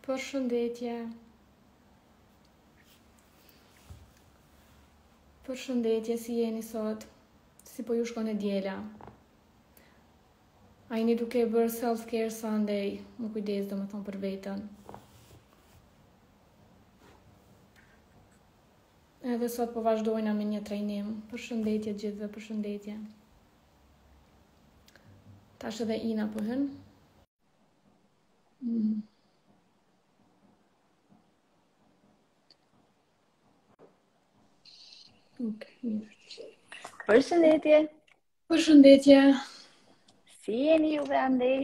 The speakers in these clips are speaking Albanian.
Përshëndetje. Përshëndetje, si jeni sot? Si po ju shkon e diela? A jeni duke bërë self-care Sunday, më kujdes domethënë për veten. Edhe sot po vazhdojna me një trajnim. Përshëndetje gjithëve, përshëndetje. Tash edhe Ina po hyn. Mirë. Përshëndetje. Përshëndetje. Si jeni juve andej?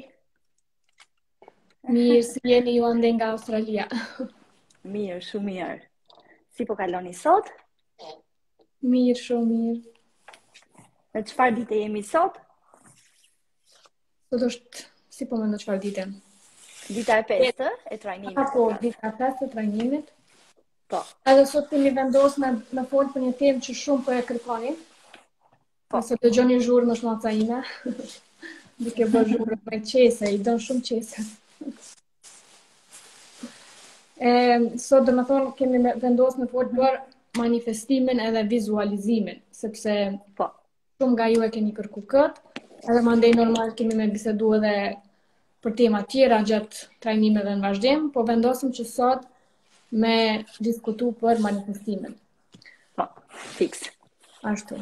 Mirë, si jeni ju ande nga Australia? Mirë, shumë mirë. Si po kaloni sot? Mirë, shumë mirë. Në çfarë dite jemi sot? Sot është, si po mendo çfarë dite? Dita e 5 e trajnimit. Po, dita e 5 e trajnimit. Po. Edhe sot kemi vendosur me fol për një temë që shumë po e kërkoni. Po. Nëse dëgjoni zhurmë është maca ime. Duke bërë zhurmë me qese, i don shumë qese. Sot do të thonë kemi vendosur me fol për manifestimin edhe vizualizimin, sepse Po. shumë nga ju e keni kërku këtë, edhe mandej normal kemi me bisedu edhe për tema tjera gjatë trajnimeve në vazhdim, po vendosim që sot me diskutu për manifestimin. Po, fiks. Ashtu.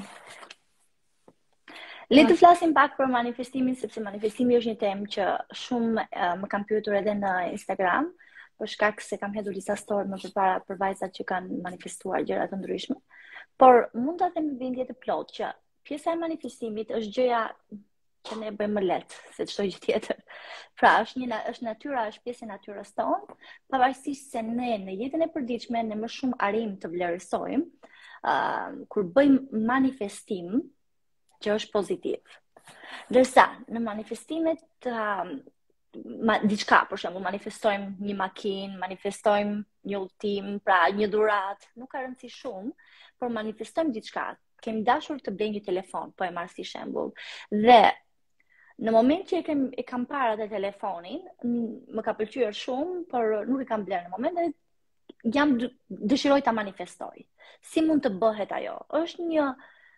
Le të flasim pak për manifestimin, sepse manifestimi është një temë që shumë më kam pyetur edhe në Instagram, për shkak se kam hedhur disa story më përpara për vajzat që kanë manifestuar gjëra të ndryshme. Por mund ta them bindje të plotë që pjesa e manifestimit është gjëja që ne bëjmë më lehtë se çdo gjë tjetër. Pra, është natyra, është pjesë e natyrës tonë, pavarësisht se ne në jetën e përditshme ne më shumë arrim të vlerësojmë kur bëjmë manifestim që është pozitiv. Ndërsa në manifestimet diçka, për shembull, manifestojmë një makinë, manifestojmë një udhtim, pra një dhuratë, nuk ka rëndësi shumë, por manifestojmë diçka. Kemi dashur të blejmë një telefon, po e marr si shembull. Dhe në moment që e kam parë atë telefonin, më ka pëlqyer shumë, por nuk e kam bler në moment dhe dëshiroj ta manifestoj. Si mund të bëhet ajo? Është një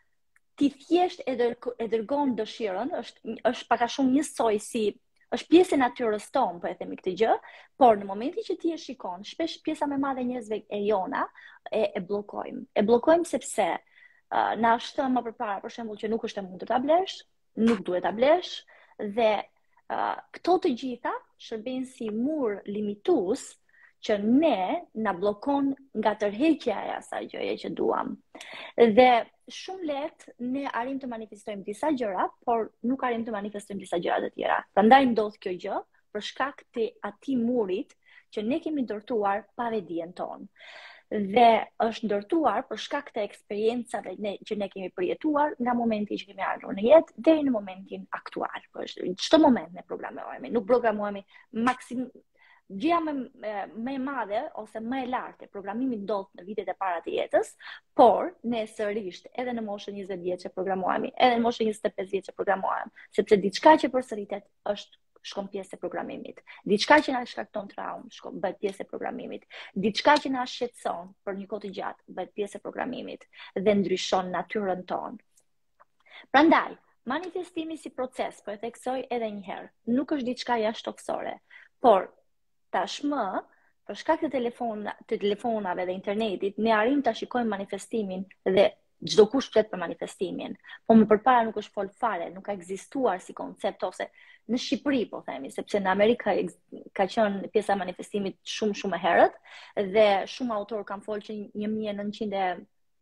ti thjesht e dërgon dëshirën, është pak a shumë njësoj si është pjesë e natyrës tonë, po e themi këtë gjë, por në momentin që ti e shikon, shpesh pjesa më e madhe e njerëzve e jona e bllokojmë. E bllokojmë sepse na është thënë më përpara, për shembull, që nuk është e mundur ta blesh, nuk duhet ta blesh dhe këto të gjitha shërbejnë si mur limitues që ne na bllokon nga tërheqja e asaj gjëje që duam. Dhe shumë lehtë ne arrim të manifestojmë disa gjëra, por nuk arrim të manifestojmë disa gjëra të tjera. Prandaj ndodh kjo gjë për shkak të atij murit që ne kemi ndërtuar pa vedijen tonë. Dhe është ndërtuar për shkak të eksperiencave që ne kemi përjetuar nga momenti që kemi ardhur në jetë deri në momentin aktual. Në çdo moment ne programohemi, nuk programohemi maksimum. Gjëja më e madhe ose më e lartë e programimit ndodh në vitet e para të jetës, por ne sërish edhe në moshën 20 vjeçë programohemi, edhe në moshën 25 vjeçë programohem, sepse diçka që përsëritet shkon pjesë e programimit. Diçka që na shkakton traumë, bëhet pjesë e programimit. Diçka që na shqetëson për një kohë të gjatë, bëhet pjesë e programimit dhe ndryshon natyrën tonë. Prandaj, manifestimi si proces, po e theksoj edhe një herë, nuk është diçka jashtëtoksore, por tashmë, për shkak të telefonave dhe internetit, ne arrim ta shikojmë manifestimin dhe çdo kush flet për manifestimin. Po më përpara nuk është fol fare, nuk ka ekzistuar si koncept ose në Shqipëri, po themi, sepse në Amerikë ka qenë pjesa e manifestimit shumë herët dhe shumë autor kanë folë që 1900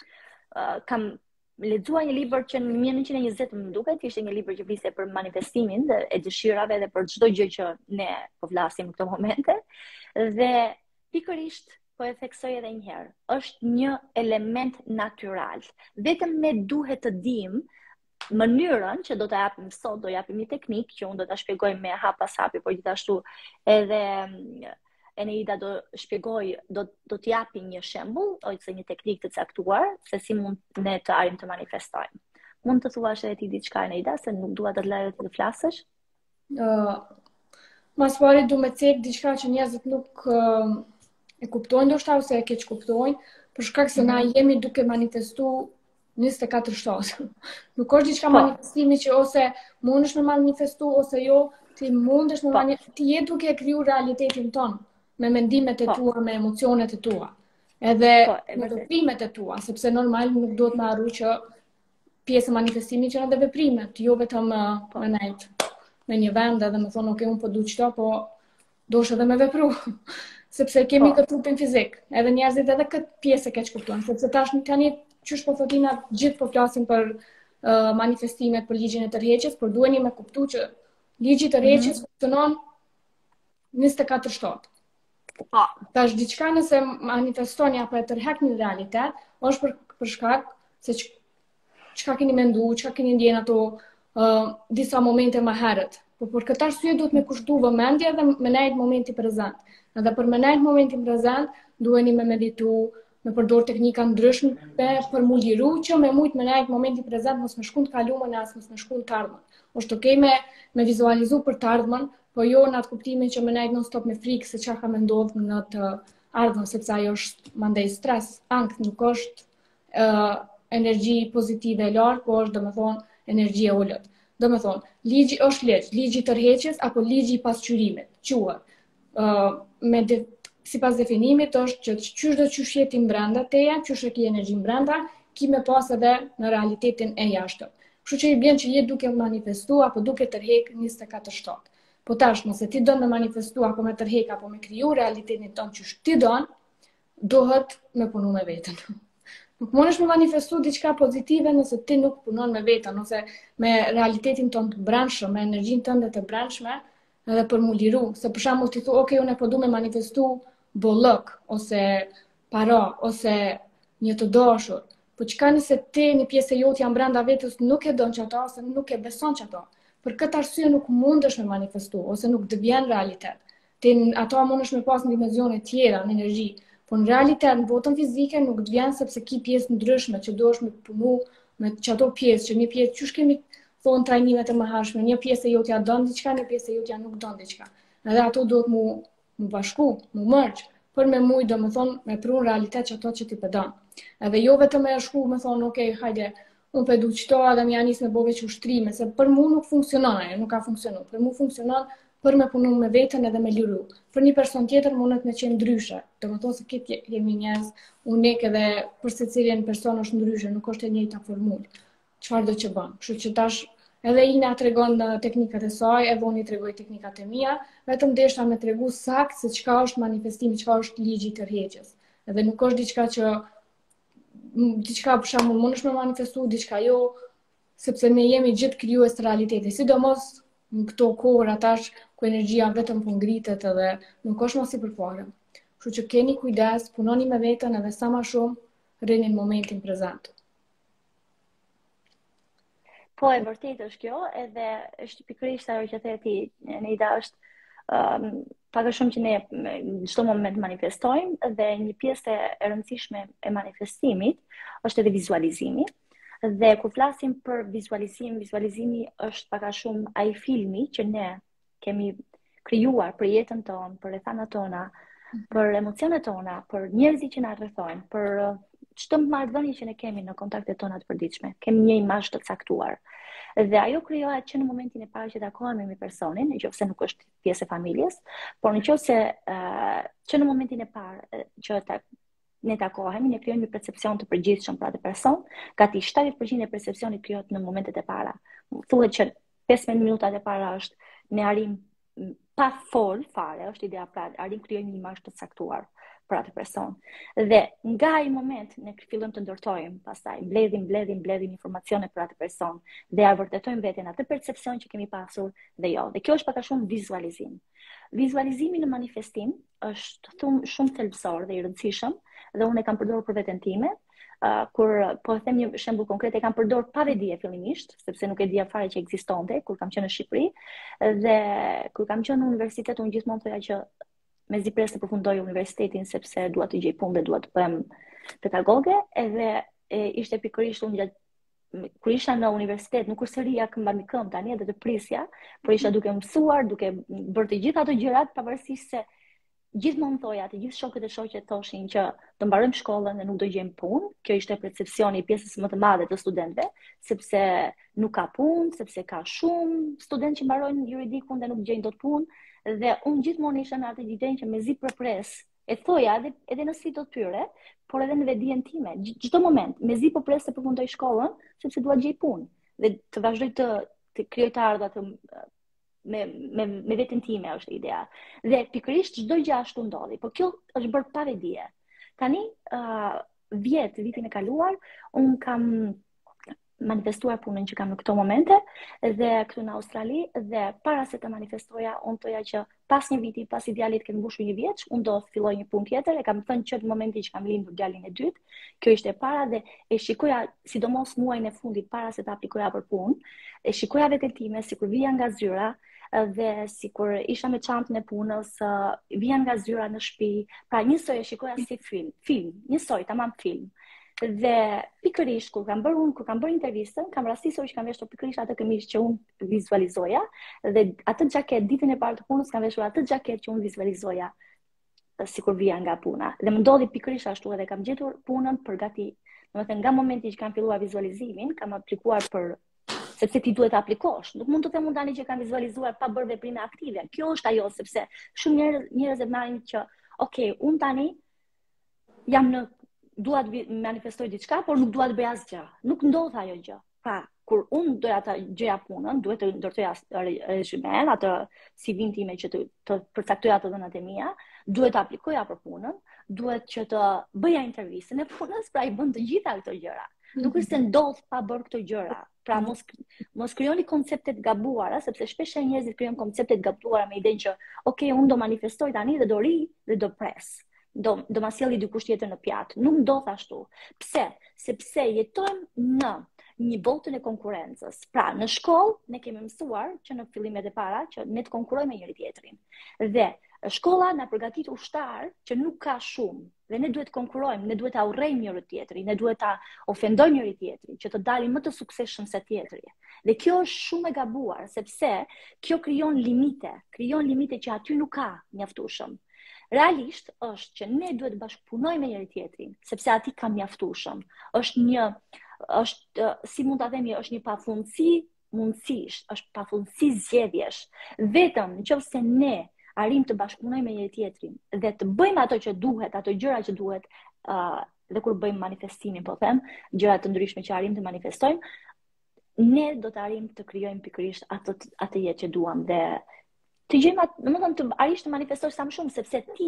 kam lexuar një libër që në 1920 më duket, ishte një libër që fliste për manifestimin e dëshirave dhe për çdo gjë që ne po flasim në këto momente. Dhe pikërisht po e theksoj edhe një herë, është një element natyral. Vetëm ne duhet të dimë mënyrën që do ta japim sot, do japim një teknikë që unë do ta shpjegoj me hap pas hapi, por gjithashtu edhe Eneida do shpjegoj, do t'japi një shembull ose një teknikë të caktuar se si mund ne të arrim të manifestojmë. Mund të thuash edhe ti diçka, Eneida, se nuk dua të të lajë të flasësh? Mas pari du me cek diçka që njerëzit nuk e kuptojnë ndoshta ose e keq kuptojnë, për shkak se na jemi duke manifestu 24/7. Nuk është diçka Po, manifestimi që ose mundesh me manifestu ose jo, ti mundesh me po, ti je duke kriju realitetin ton me mendimet e po, tua, me emocionet e tua. Edhe po, e me vërtet. veprimet e tua, sepse normal nuk duhet me harru që pjesë e manifestimit që edhe veprimet, jo vetëm Po, me nejt në një vend edhe me thonë, ok, unë po du qëto, po dosh edhe me vepru. Sepse kemi po, këtë trupin fizik, edhe njerëzit edhe këtë pjesë e keq kuptojnë, sepse tash tani qysh po thotina gjithë po flasin për manifestimet, për ligjin e tërheqjes, por duheni me kuptu që ligji i tërheqjes funksionon 24/7. po, Tash diçka nëse manifestoni apo e tërhek një realitet, është për shkak se çka keni mendu, çka keni ndjen ato disa momente më herët. Po për këtë arsye duhet me kushtu vëmendje dhe me nejt momenti prezent. Edhe për me nejt momentin prezent, duheni me meditu, me përdor teknika ndryshme për mu liru që me mujt me nejt momenti prezent mos me shku në kalumen as mos me shku në tardhmen. Është okej me vizualizu për tardhmen, po jo në atë kuptimin që me nejt non stop me frikë se çka ka me ndodhë në të ardhmen, sepse ajo është mandej stres, angst, nuk është energji pozitive e lartë, po është domethënë energji e ulët. Domethënë, ligji është ligji i tërheqjes apo ligji i pasqyrimit. Quhet. Me sipas definimit është që qysh do qysh jeti brenda teja, qysh e ki energjin brenda, ki me pas edhe në realitetin e jashtëm. Kështu që i bjen që je duke manifestu apo duke tërhek 24/7. Po tash, nëse ti don me manifestu apo me tërhek apo me kriju realitetin ton qysh ti don, dohet me punu me veten. Nuk mundesh me manifestu diçka pozitive nëse ti nuk punon me veten, ose me realitetin ton të brendshëm, me energjinë tënde të brendshme, edhe për mu liru. Se për shembull ti thu, ok, unë po du me manifestu bollok, ose para, ose një të dashur. Po çka nëse ti një pjesë e jote janë brenda vetes nuk e don çato, ose nuk e beson çato. Për këtë arsye nuk mundesh me manifestu, ose nuk të vjen realitet. Ti ato mundesh me pas në dimensione tjera, në energji. Po në realitet, në botën fizike nuk të vjen sepse ki pjesë ndryshme që duhesh me punu me çato pjesë, që një pjesë qysh kemi thonë trajnimet e mëhershme, një pjesë e jote ja don diçka, një pjesë e jote ja nuk don diçka. Edhe ato duhet mu bashku, mu mërq, për me mujt domethënë me prun realitet që ato që ti pëdon. Edhe jo vetëm me shku me thonë, ok, hajde, unë pedu qëto edhe më janis me bove që ushtrime, se për mu nuk funksionon ajo, nuk ka funksionu. Për mu funksionon për me punu me veten edhe me liru. Për një person tjetër mundet me qenë ndryshe. Domethënë se këtë jemi njerëz unik edhe për secilin person është ndryshe, nuk është e njëjta formulë. Çfarë do që bën? Kështu që tash edhe Ina tregon teknikat e saj, edhe unë i tregoj teknikat e mia, vetëm desha me tregu sakt se çka është manifestimi, çka është ligji i tërheqjes. Edhe nuk është diçka për shembull mundesh me manifestu, diçka jo, sepse ne jemi gjithë krijues të realitetit, sidomos në këto kohëra tash ku energjia vetëm po ngritet edhe nuk është më si përpara. Kështu që keni kujdes, punoni me veten edhe sa më shumë rrini në momentin prezant. po e vërtet është kjo, edhe është pikërisht ajo që the ti, Neida, është pak a shumë që ne në çdo moment manifestojmë dhe një pjesë e rëndësishme e manifestimit është edhe vizualizimi. Dhe kur flasim për vizualizimi është pak a shumë ai filmi që ne kemi krijuar për jetën tonë, për rrethanat tona, për emocionet tona, për njerëzit që na rrethojnë, për çdo marrëdhënie që ne kemi në kontaktet tona të përditshme. Kemi një imazh të caktuar. Dhe ajo krijohet që në momentin e parë që takohemi me personin, nëse nuk është pjesë e familjes, por nëse që në momentin e parë që ne takohemi, ne krijojmë një percepcion të përgjithshëm për atë person, gati 70% e percepcionit krijohet në momentet e para. Thuhet që 15 minutat e para është ne arrim pa fol fare, është ideja pra arrim krijojmë një imazh të caktuar për atë person. Dhe nga ai moment ne fillojmë të ndërtojmë, pastaj mbledhim informacione për atë person dhe ja vërtetojmë veten atë percepcion që kemi pasur dhe jo. Dhe kjo është pak a shumë vizualizim. Vizualizimi në manifestim është shumë thelbësor dhe i rëndësishëm dhe unë e kam përdorur për veten time. Kur po them një shembull konkret, e kam përdorur pa vedije fillimisht, sepse nuk e dija fare që ekzistonte kur kam qenë në Shqipëri, dhe kur kam qenë në universitet unë gjithmonë thoya që mezi pres të përfundoj universitetin sepse dua të gjej punë dhe dua të bëhem pedagoge, edhe ishte pikërisht unë gjatë kur isha në universitet, nuk është se rija këmbë mbi këmbë tani edhe të prisja, por isha duke mësuar, duke bërë të gjitha ato gjërat, pavarësisht se gjithmonë thoja, të gjithë shokët e shoqet thoshin që të mbarojmë shkollën dhe nuk do gjejmë punë. Kjo ishte percepcioni i pjesës më të madhe të studentëve, sepse nuk ka punë, sepse ka shumë studentë që mbarojnë juridikun dhe nuk gjejnë dot punë, dhe unë gjithmonë isha në atë idenë që mezi përpres, e thoja edhe në si do të pyre, por edhe në vetdijen time. Çdo moment, mezi përpres të përfundoj shkollën, sepse dua të gjej punë dhe të vazhdoj të krijoj të ardha të me veten time është ideja. Dhe pikërisht çdo gjë ashtu ndodhi, por kjo është bërë pa vetdije. Tani vitin e kaluar, un kam manifestuar punën që kam në këto momente dhe këtu në Australi, dhe para se të manifestoja, unë thoja që pas një viti, pas idealit ke mbushur një vjeç, unë do filloj një punë tjetër. E kam thënë që në momentin që kam lindur djalin e dytë, kjo ishte e para, dhe e shikoja, sidomos muajin e fundit para se të aplikoja për punë, e shikoja veten time sikur vija nga zyra, dhe sikur isha me çantën e punës, vija nga zyra në shtëpi. Pra njësoj e shikoja si film, njësoj tamam film. Dhe pikërisht kur kam bërë intervistën, kam rastisur që kam veshur pikërisht atë këmishë që unë vizualizoja, dhe atë xhaket ditën e parë të punës kam veshur atë xhaket që unë vizualizoja sikur vija nga puna. Dhe më ndodhi pikërisht ashtu, edhe kam gjetur punën përgati. Domethënë nga momenti që kam filluar vizualizimin, kam aplikuar sepse ti duhet të aplikosh. Nuk mund të them unë tani që kam vizualizuar pa bërë veprime aktive. Kjo është ajo, sepse shumë njerëz e marrin që, okay, unë tani jam dua të manifestoj diçka, por nuk dua të bëj asgjë. Nuk ndodh ajo gjë. Pra, kur unë doja të gjeja punën, duhet të ndërtoja rezumen, atë CV-n time që të përcaktoja të dhënat e mia, duhet të aplikoja për punën, duhet që të bëja intervistën e punës, pra i bën të gjitha këto gjëra. Nuk është se ndodh pa bërë këto gjëra. Pra mos krijoni koncepte të gabuara, sepse shpesh njerëzit krijojnë koncepte të gabuara me idenë që, okay, unë do manifestoj tani dhe do ri dhe do pres. Do ma sjelli dikush tjetër në pjatë. Nuk ndodh ashtu. Pse? Sepse jetojmë në një botën e konkurrencës. Pra, në shkollë ne kemi mësuar që në fillimet e para që ne të konkurrojmë me njëri tjetrin. Dhe shkolla na përgatit ushtar që nuk ka shumë. Dhe ne duhet të konkurrojmë, ne duhet ta urrejmë njëri tjetrin, ne duhet ta ofendojmë njëri tjetrin, që të dalim më të suksesshëm se tjetri. Dhe kjo është shumë e gabuar, sepse kjo krijon limite që aty nuk ka mjaftueshëm. Realisht është që ne duhet të bashkëpunojmë me njëri tjetrin, sepse aty ka mjaftueshëm. Është si mund ta themi, është një pafundësi mundësish, është pafundësi zgjedhjesh. Vetëm nëse ne arrim të bashkëpunojmë me njëri tjetrin dhe të bëjmë ato që duhet, ato gjëra që duhet, dhe kur bëjmë manifestimin, po them, gjëra të ndryshme që arrim të manifestojmë, ne do të arrim të krijojmë pikërisht atë jetë që duam, dhe të gjejmë, domethënë të arrish të manifestosh sa më shumë, sepse ti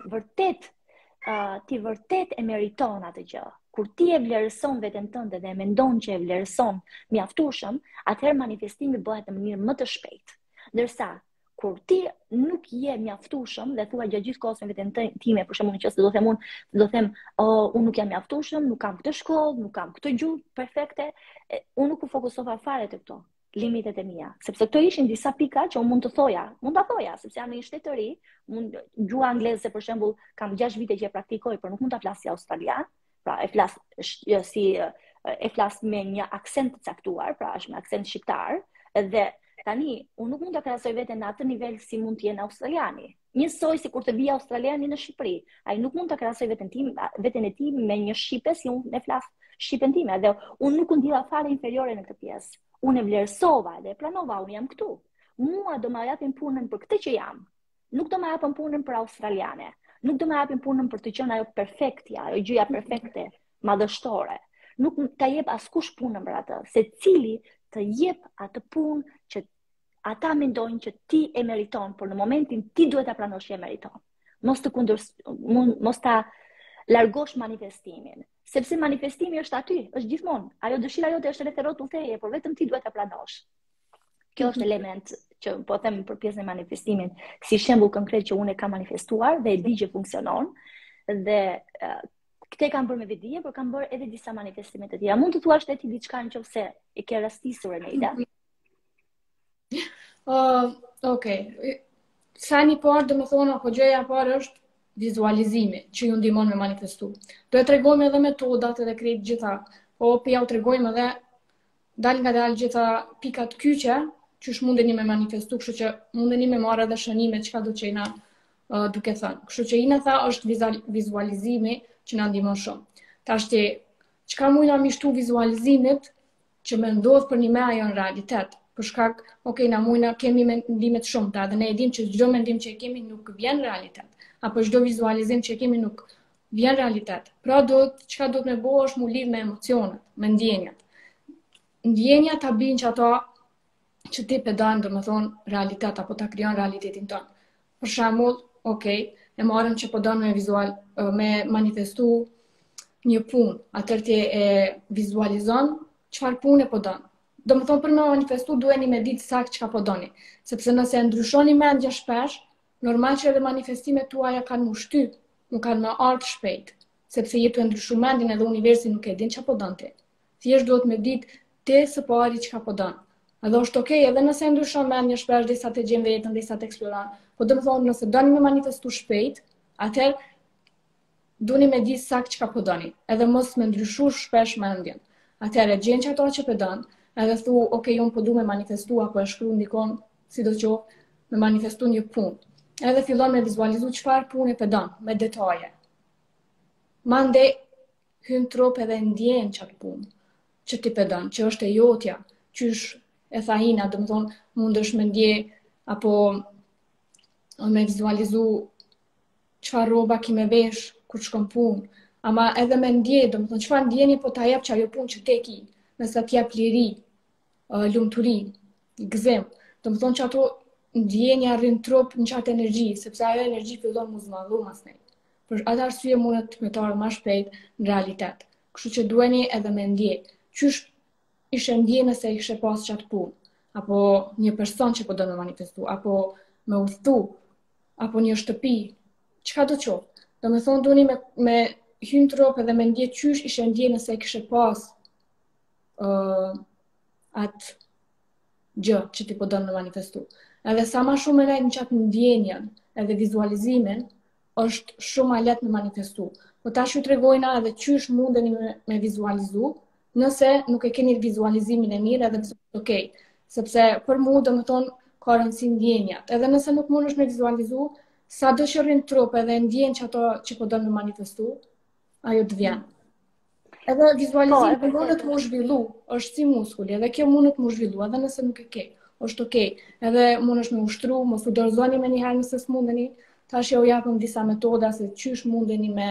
vërtet e meriton atë gjë. Kur ti e vlerëson veten tënde dhe e mendon që e vlerëson mjaftueshëm, atëherë manifestimi bëhet në mënyrë më të shpejtë. Ndërsa kur ti nuk je mjaftueshëm dhe thua gjatë gjithë kohës me veten time, për shembull, nëse do them, unë nuk jam mjaftueshëm, nuk kam këtë shkollë, nuk kam këtë gjuhë perfekte, unë nuk u fokusova fare te këto limitet e mia, sepse këto ishin disa pika që unë mund ta thoja, sepse jam në një shtet të ri, gjuha angleze për shembull, kam 6 vite që e praktikoj, por nuk mund ta flas si australian, pra e flas me një aksent të caktuar, pra është me aksent shqiptar, dhe tani unë nuk mund ta krahasoj veten në atë nivel si mund të jenë australiani. Njësoj si kur të vija australiani në Shqipëri, ai nuk mund ta krahasoj veten e tij me një shqipe si unë e flas shqipen time, dhe unë nuk u ndjeva fare inferiore në këtë pjesë. Unë e vlerësova dhe e pranova, unë jam këtu. Mua do më japin punën për këtë që jam. Nuk do më japin punën për australiane. Nuk do më japin punën për të qenë ajo perfektja, ajo gjëja perfekte, madhështore. Nuk ta jep askush punën për atë, secili të jep atë punë që ata mendojnë që ti e meriton, por në momentin ti duhet ta pranosh që e meriton. Mos ta largosh manifestimin. Sepse manifestimi është aty, është gjithmonë. Ajo dëshira jote është rreth rrotullteje, por vetëm ti duhet ta pranosh. Kjo është element që po them për pjesën e manifestimit, si shembull konkret që unë e kam manifestuar dhe e di që funksionon, dhe këtë kam bërë me vetdije, por kam bërë edhe disa manifestime të tjera. Mund të thuash ti diçka nëse e ke rastisur Eneida? Okej. Sa një parë, domethënë, apo gjëja e parë është vizualizimi që ju ndihmon me manifestu. Do të tregojmë edhe metodat edhe krejt gjitha, po ja u tregojmë edhe dal nga dalë gjitha pikat kyçe, qysh mundeni me manifestu, kështu që mundeni me marrë edhe shënime çka do që jena duke thënë. Kështu që ina tha është vizualizimi që na ndihmon shumë. Tashti, çka mujna mishtu vizualizimit që me ndodh për një me ajo në realitet. Për shkak, na mujna kemi mendime të shumta, dhe ne e dim që çdo mendim që e kemi nuk vjen realitet. Apo çdo vizualizim që e kemi nuk vjen realitet. Pra çka do të me bo është mu lidh me emocionet, me ndjenjat. Ndjenja ta bin që ato që ti pedan, do me thonë, realitet, apo ta krijon realitetin tonë. Për shembull, e marrëm që po don me manifestu një punë, atër ti e vizualizon çfarë pune po don. Do me thonë, për me manifestu duheni me ditë sakt çka po doni, sepse nëse ndryshoni mendja shpesh, normal që edhe manifestimet tuaja kanë mu shtyp, nuk kanë më ardhë shpejt, sepse jetu e ndryshu mendin edhe universi nuk e din që po don ti. Thjesht duhet me ditë ti së pari çka po don. Edhe është edhe nëse ndryshon mendja shpesh derisa të gjen veten, derisa të eksploron. Po do të thonë nëse doni me manifestu shpejt, atëherë doni me di sakt çka po doni, edhe mos me ndryshu shpesh mendjen. Atëherë gjen që ato që po don, edhe thu, unë po du me manifestu apo e shkru ndikon, sidoqoftë, me manifestu një punë. Edhe fillon me vizualizu çfarë pune po don, me detaje. Mandej hyn trup edhe ndjen çat punë që ti po don, që është e jotja, qysh e tha Ina, do të thonë, mundesh me ndje apo me vizualizu çfarë rroba ki me vesh kur shkon punë, ama edhe me ndje, do të thonë, çfarë ndjeni po ta jep që ajo punë që te ki, nëse të jep liri, lumturi, gëzim, do të thonë që ato ndjenja rrin trup në qatë energji, sepse ajo energji fillon mu zmadhu masnej. Për atë arsye mundet me të ardhë më shpejt në realitet. Kështu që duheni edhe me ndje. Qysh ishe ndje nëse ishe pas qatë punë, apo një person që po do me manifestu, apo me udhtu, apo një shtëpi, çka do qoftë. Do me thonë duheni me hynë trup edhe me ndje qysh ishe ndje nëse kishe pas atë gjë që ti po do me manifestu. Edhe sa ma shumë e në qatë ndjenjen edhe vizualizimin, është shumë ma letë me manifestu. Po ta shu të regojna edhe qysh mundeni me vizualizu, nëse nuk e keni vizualizimin e mirë edhe sepse për mu do me thonë ka rëndësi ndjenjat. Edhe nëse nuk mund është me vizualizu, sa do që rrinë trup edhe ndjen që ato që po do me manifestu, ajo të vjen. Edhe vizualizimi mundet mu zhvillu, është si muskuli, edhe kjo mundet mu zhvillu, edhe nëse nuk e ke, është edhe mundesh me ushtru, mos u dorëzoni me njëherë nëse s'mundeni, tash ja u japëm disa metoda se qysh mundeni me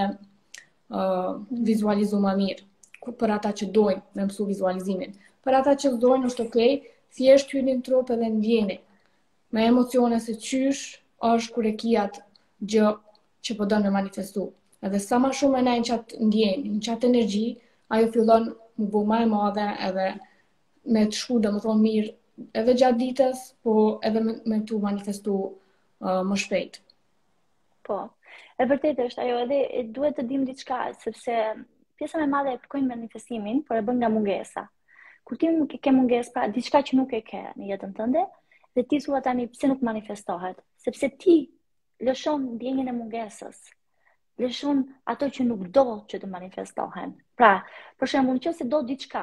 vizualizu ma mirë, për ata që dojnë me mësu vizualizimin. Për ata që dojnë është thjesht hyni në trup edhe ndjeni, me emocione se qysh është kur e kijat gjë që po do në manifestu. Edhe sa ma shumë e ne në qatë ndjeni, në qatë energji, ajo fillon më bu ma e madhe edhe me të shku dhe më thonë mirë edhe gjatë ditës, po edhe me të manifestu më shpejt. Po, e vërtet është, ajo edhe duhet të dim diçka, sepse pjesa me madhe e përkojnë manifestimin, por e bën nga mungesa. Kur ti ke mungesë, pra diçka që nuk e ke në jetën tënde, dhe ti thua tani pse nuk manifestohet, sepse ti lëshon ndjenjën e mungesës, lëshon ato që nuk do që të manifestohen. Pra, për shembull, nëse do diçka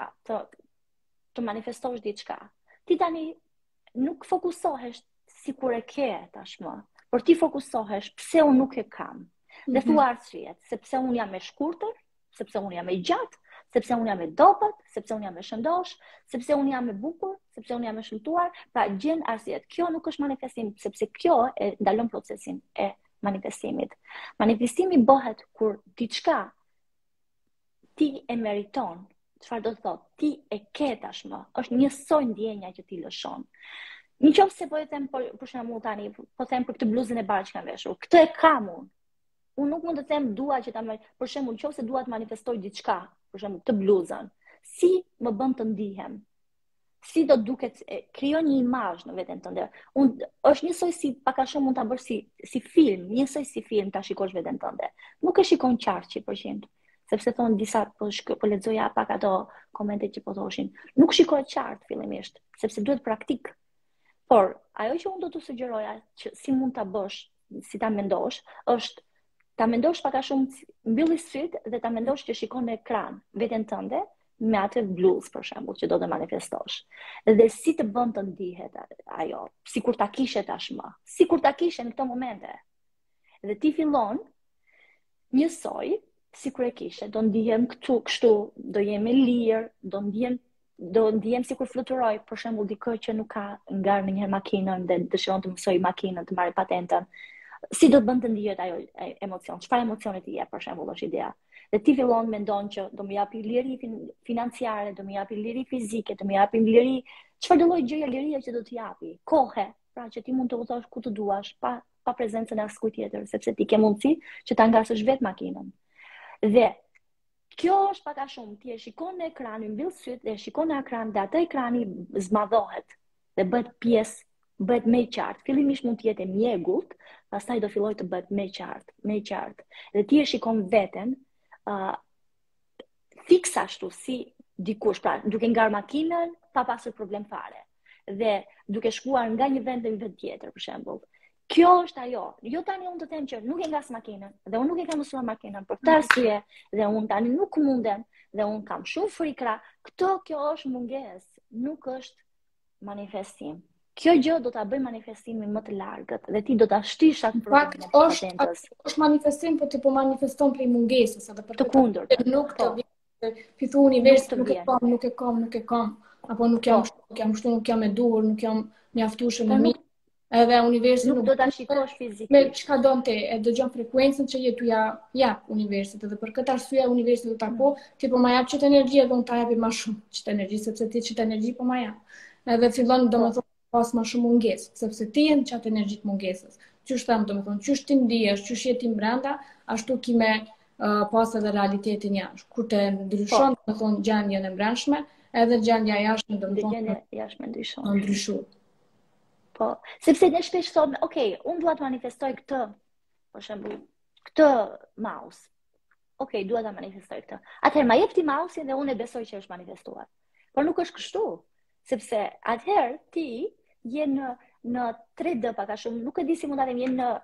të manifestosh diçka, ti tani nuk fokusohesh sikur e ke tashmë, por ti fokusohesh pse unë nuk e kam. Dhe thua arsyet, sepse unë jam e shkurtër, sepse unë jam e gjatë, sepse unë jam e dobët, sepse unë jam e shëndosh, sepse unë jam e bukur, sepse unë jam e shëmtuar, pra gjen arsyet. Kjo nuk është manifestim, sepse kjo e ndalon procesin e manifestimit. Manifestimi bëhet kur diçka ti e meriton, çfarë do të thotë, ti e ke tashmë, është njësoj ndjenja që ti lëshon. Nëse po e them për shembull tani, po them për këtë bluzën e bardhë që kam veshur, këtë e kam unë. Unë nuk mund të them dua që për shembull, nëse dua të manifestoj diçka, për shembull këtë bluzën, si më bën të ndihem? Si do duket, krijon një imazh në veten tënde. Është njësoj si pak a shumë mund ta bësh si film, njësoj si film ta shikosh veten tënde. Nuk e shikon qartë 100%, sepse thon disa po lexoja pak ato komente që po thoshin. Nuk shikohet qartë fillimisht, sepse duhet praktik. Por ajo që unë do të sugjeroja që si mund ta bësh, si ta mendosh, është ta mendosh pak a shumë mbylli syt dhe ta mendosh që shikon në ekran veten tënde me atë bluzë, për shembull, që do të manifestosh. Dhe si të bën të ndihet ajo, sikur ta kishe tashmë, sikur ta kishe në këto momente. Dhe ti fillon njësoj, sikur e kishe, do ndihem këtu, kështu, do jem e lirë, do ndihem sikur fluturoj, për shembull dikë që nuk ka ngar ndonjëherë makinën dhe dëshiron të mësoj makinën, të marrë patentën. Si do të bën të ndihet ajo emocion? Çfarë emocioni ti jep, për shembull, është ideja. Dhe ti fillon mendon që do më japi liri financiare, do më japi liri fizike, do më japi liri, çfarë lloj gjëja liria që do të japi? Kohë, pra që ti mund të udhëzosh ku të duash, pa prezencën e askujt tjetër, sepse ti ke mundësi që ta ngasësh vetë makinën. Dhe kjo është pak a shumë, ti e shikon në ekran, mbyll syt dhe shikon në ekran dhe atë ekrani zmadhohet dhe bëhet pjesë, bëhet më i qartë. Fillimisht mund të jetë mjegullt, pastaj do filloj të bëhet më i qartë. Dhe ti e shikon veten fiksa ashtu si dikush, pra duke ngar makinën pa pasur problem fare. Dhe duke shkuar nga një vend në një vend tjetër, për shembull. Kjo është ajo. Jo tani unë të them që nuk e ngas makinën, dhe unë nuk e kam mësuar makinën për këtë arsye, dhe unë tani nuk mundem, dhe unë kam shumë frikra. Kjo është mungesë, nuk është manifestim. Kjo gjë do ta bëj manifestimin më të largët dhe ti do ta shtish atë problemin e patentës. Është manifestim, po ti po manifeston prej mungesës, edhe për të kundërt. Nuk të vjen fitu universi, nuk e kam, apo nuk jam e duhur, nuk jam mjaftueshëm me mirë. Edhe universi nuk do ta shikosh fizikisht. Me çka donte, e dëgjon frekuencën që je tu jap universit, edhe për këtë arsye universi do ta ti po ma jap çet energji edhe unë ta japi më shumë çet energji, sepse ti çet energji po ma jap. Edhe fillon domethënë pas më shumë mungesë, sepse ti je në çat energjit mungesës. Qysh them, domethënë, qysh ti ndihesh, qysh je ti brenda, ashtu ki me pas edhe realitetin jashtë. Kur të ndryshon, domethënë, gjendjen e brendshme, edhe gjendja jashtë domethënë jashtë ndryshon. Po, sepse ne shpesh thonë, okay, unë dua të manifestoj këtë, për shembull, këtë mouse. Okay, dua ta manifestoj këtë. Atëherë ma jep ti mouse-in dhe unë e besoj që është manifestuar. Por nuk është kështu, sepse atëherë ti je në 3D pak a shumë, nuk e di si mund ta them, je në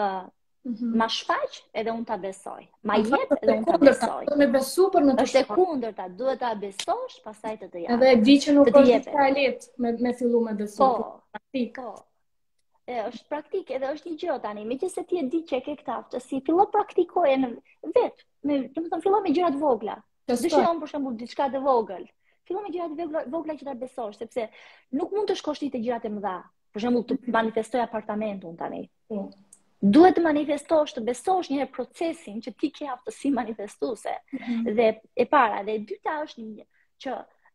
ma shfaq edhe unë ta besoj. Ma jep edhe unë ta besoj. Me besu për në të është e kundërta, duhet ta besosh, pastaj të japë. Edhe e di që nuk është diçka e lehtë me fillu me besu. Po. Është praktik, edhe është një gjë tani, meqense ti e di që e ke këtë aftësi, fillo praktikoje vetë, domethënë fillo me gjëra të vogla. Dëshiron për shembull diçka të vogël. Fillo me gjëra të vogla që ta besosh, sepse nuk mund të shkosh ti te gjërat e mëdha. Për shembull të manifestoj apartamentun tani. Duhet të manifestosh, të besosh një herë procesin që ti ke aftësi manifestuese. Dhe e para, dhe e dyta është një që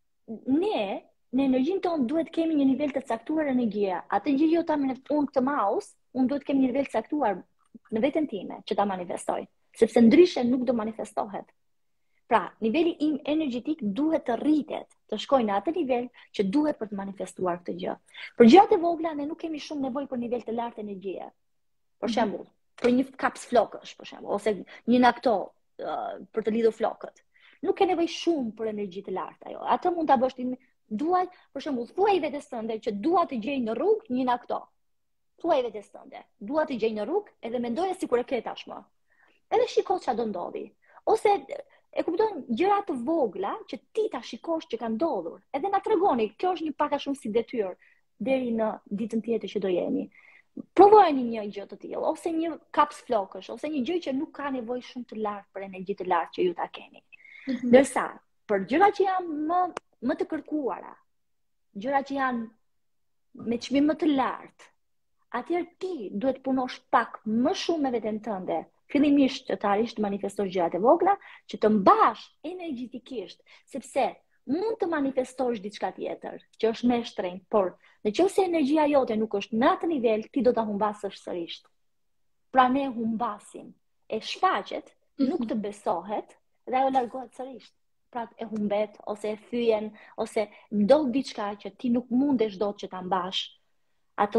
ne në energjinë tonë duhet kemi një nivel të caktuar energjie. Atë gjë jo ta unë këtë mouse, unë duhet kemi një nivel të caktuar në veten time që ta manifestoj, sepse ndryshe nuk do manifestohet. Pra, niveli im energjetik duhet të rritet, të shkojë në atë nivel që duhet për të manifestuar këtë gjë. Për gjërat e vogla ne nuk kemi shumë nevojë për nivel të lartë energjie. Për shembull, për një kaps flokësh, për shembull, ose një nakto për të lidhur flokët. Nuk ke nevojë shumë për energji të lartë ajo. Atë mund ta bësh ti. Duaj, për shembull, thuaj vetes tënde që dua të gjej në rrugë një nakto. Thuaj vetes tënde, dua të gjej në rrugë edhe mendoje sikur e ke tashmë. Edhe shiko çfarë do ndodhi. Ose e kupton gjëra të vogla që ti ta shikosh që kanë ndodhur. Edhe na tregoni, kjo është një pak a shumë si detyrë deri në ditën tjetër që do jemi. Provojeni një gjë të tillë, ose një kaps flokësh, ose një gjë që nuk ka nevojë shumë të lartë për energji të lartë që ju ta keni. Ndërsa për gjërat që janë më të kërkuara, gjërat që janë me çmim më të lartë, atëherë ti duhet punosh pak më shumë me veten tënde. Fillimisht të arrish të manifestosh gjërat e vogla, që të mbash energjetikisht, sepse mund të manifestosh diçka tjetër, që është më e shtrenjtë, por nëse energjia jote nuk është në atë nivel, ti do ta humbasësh sërish. Pra ne humbasim, e shfaqet, nuk të besohet dhe ajo largohet sërish. Pra e humbet, ose e thyen, ose ndodh diçka që ti nuk mundesh dot që ta mbash atë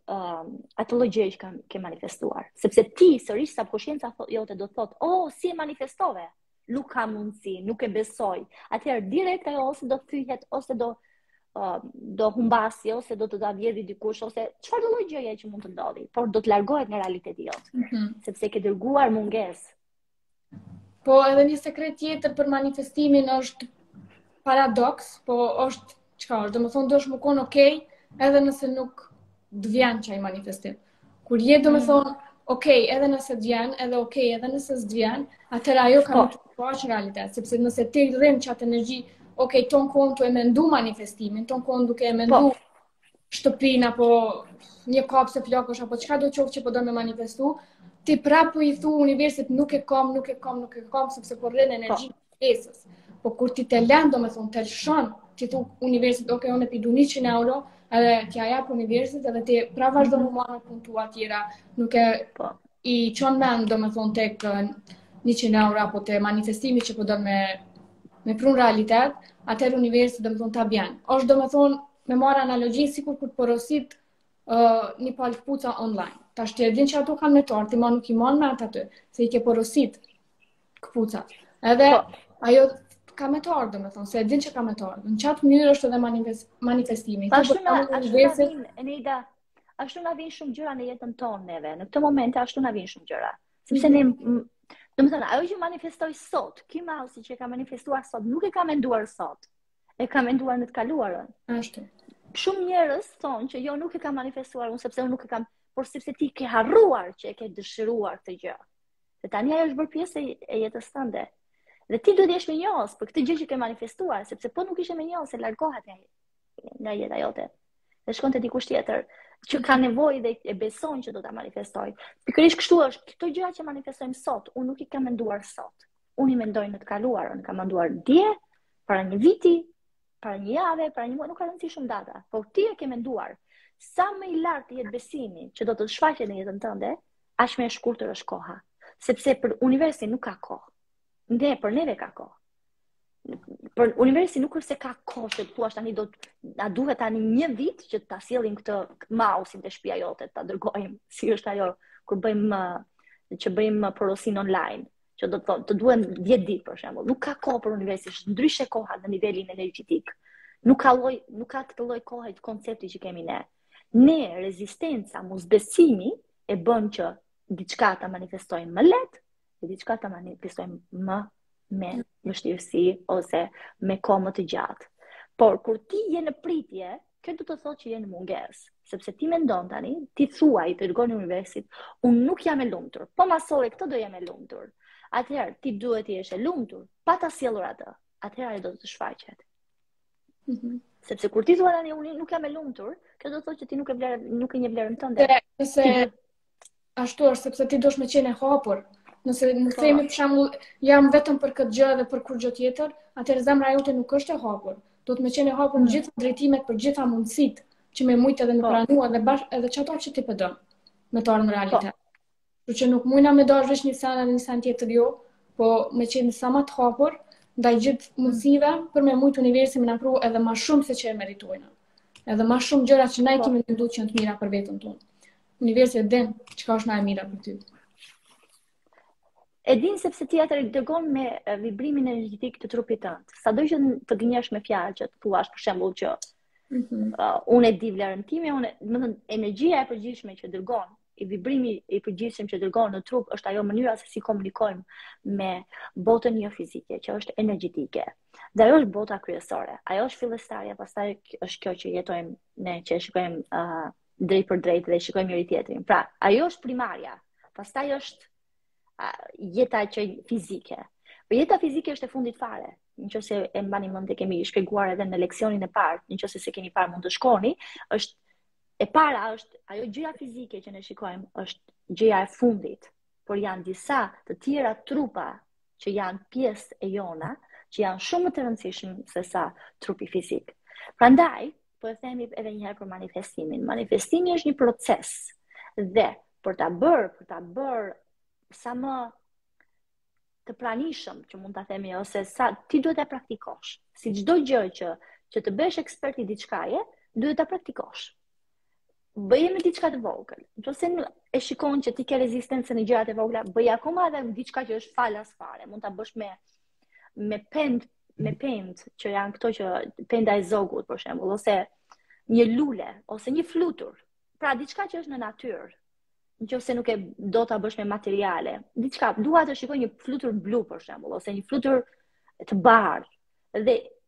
lloj gjëje që ke manifestuar. Sepse ti sërish subkonscienca jote do të thotë, "Oh, si e manifestove?" Nuk ka mundësi, nuk e besoj. Atëherë direkt ajo ose do thyhet, ose do humbasi, ose do të ta vjedhë dikush, ose çfarë lloj gjëje që mund të ndodhi, por do të largohet nga realiteti jot, sepse ke dërguar mungesë. Po edhe një sekret tjetër për manifestimin është paradoks, po është çka është, domethënë do të më kon okay, edhe nëse nuk të vjen çaj manifestim. Kur je domethënë okay, edhe nëse të vjen, edhe okay, edhe nëse s'të vjen, atëherë ajo ka më të paqë realitet, sepse nëse ti rrim çat energji, okay, ton kohën tu e mendu manifestimin, ton kohën duke e mendu shtëpin apo një kapse flokësh apo çka do qoftë që po do me manifestu, ti prapë i thu universit nuk e kam, sepse po rrin energji pesës. Po kur ti të lën, domethënë të lëshon, ti thu universit, ok, unë e pi du 100 euro, edhe t'ja jap universit, edhe ti pra vazhdo më marrë punë tua tjera, nuk e i çon mend domethënë tek 100 euro apo te manifestimi që po do me prun realitet, atëherë universit domethënë ta bjen. Është domethënë me marrë analogji sikur kur porosit një palë këpuca online. Tash ti e din që ato kanë metar, ti ma nuk i man me aty, se i ke porosit këpucat. Edhe ajo ka metar, domethënë, se e din që ka metar. Në qatë mënyrë është edhe manifestimi. Ashtu na vijnë shumë gjëra në jetën tonë neve. Në këtë moment ashtu na vijnë shumë gjëra. Sepse ne, domethënë, ajo që manifestoj sot, ky mausi që ka manifestuar sot, nuk e ka menduar sot. E ka menduar në të kaluarën. Ashtu. Shumë njerëz thonë që jo nuk e kam manifestuar unë sepse unë nuk e kam, por sepse ti ke harruar që e ke dëshiruar këtë gjë. Dhe tani ajo është bërë pjesë e jetës tënde. Dhe ti duhet jesh mirënjohës për këtë gjë që ke manifestuar, sepse po nuk ishe mirënjohës se largohet nga jeta jote. Dhe shkon te dikush tjetër që ka nevojë dhe e beson që do ta manifestoj. Pikërisht kështu është, këto gjëra që manifestojmë sot, unë nuk i kam menduar sot. Unë i mendoj në të kaluarën, kam menduar dje, para një viti, para një jave, para një muaj, nuk ka rëndësi shumë data. Po ti e ke menduar, sa më i lartë jetë besimi që do të shfaqet në jetën tënde, aq më e shkurtër është koha. Sepse për universin nuk ka kohë. Për neve ka kohë. Për universin nuk është se ka kohë që thua tani na duhet tani një vit që ta sjellim këtë mausin te shtëpia jote, ta dërgojmë, si është ajo kur bëjmë porosin online, që do të duhen 10 ditë për shembull. Nuk ka kohë për universin, është ndryshe koha në nivelin energjetik. Nuk ka këtë lloj kohe koncepti që kemi ne. Ne rezistenca, mosbesimi e bën që diçka ta manifestojmë më lehtë dhe diçka ta manifestojmë më me vështirësi ose me kohë më të gjatë. Por kur ti je në pritje, kjo do të thotë që je në mungesë, sepse ti mendon tani, ti thuaj të dërgoni universit, unë nuk jam e lumtur, po masore këtë do jam e lumtur. Atëherë ti duhet të jesh e lumtur, pa ta sjellur atë. Atëherë ajo do të shfaqet. Sepse kur ti thua tani unë nuk jam e lumtur, kjo do të thotë që ti nuk e njeh vlerën tënde. Nëse ashtu është, sepse ti dush me qenë e hapur. Nëse nuk themi për shembull jam vetëm për këtë gjë dhe për kur gjë tjetër, atëherë zemra jote nuk është e hapur. Do të më qenë e hapur në gjitha drejtimet, për gjitha mundësitë që më mujt edhe më pranua edhe çato që ti po don me të ardhmë realitet. Kështu që nuk mujna me dash veç një sen edhe një sen tjetër jo, po me qenë sa më të hapur ndaj gjithë mundësive për me mujt universin më na pru edhe më shumë se që e meritojna. Edhe më shumë gjëra që na i kemi menduar që janë të mira për veten tonë. Universi e din çka është më e mira për ty. E din sepse ti atë dërgon me vibrimin energjetik të trupit tënd. Sado që të gënjesh me fjalë që thuash për shembull që unë e di vlerën time, domethënë energjia e përgjithshme që dërgon, i vibrimi i përgjithshëm që dërgon në trup është ajo mënyra se si komunikojmë me botën jo fizike, që është energjetike. Dhe ajo është bota kryesore. Ajo është fillestarja, pastaj është kjo që jetojmë ne, që shikojmë drejt për drejt dhe shikojmë njëri tjetrin. Pra, ajo është primarja. Pastaj është jeta që fizike. Por jeta fizike është e fundit fare. Nëse e mbani mend e kemi shpjeguar edhe në leksionin e parë, nëse se keni parë mund të shkoni, është e para është ajo gjëja fizike që ne shikojmë, është gjëja e fundit, por janë disa të tjera trupa që janë pjesë e jona, që janë shumë më të rëndësishëm se sa trupi fizik. Prandaj, po e themi edhe një herë për manifestimin. Manifestimi është një proces dhe për ta bërë sa më të pranishëm që mund ta themi ose sa ti duhet ta praktikosh. Si çdo gjë që të bësh ekspert i diçkaje, duhet ta praktikosh. Bëje me diçka të vogël. Nëse e shikon që ti ke rezistencë në gjërat e vogla, bëj akoma edhe diçka që është falas fare. Mund ta bësh me pend që janë këto që penda e zogut për shembull, ose një lule, ose një flutur. Pra diçka që është në natyrë. Nëse nuk e do ta bësh me materiale, diçka, dua të shikoj një flutur blu për shembull, ose një flutur të bardhë. Dhe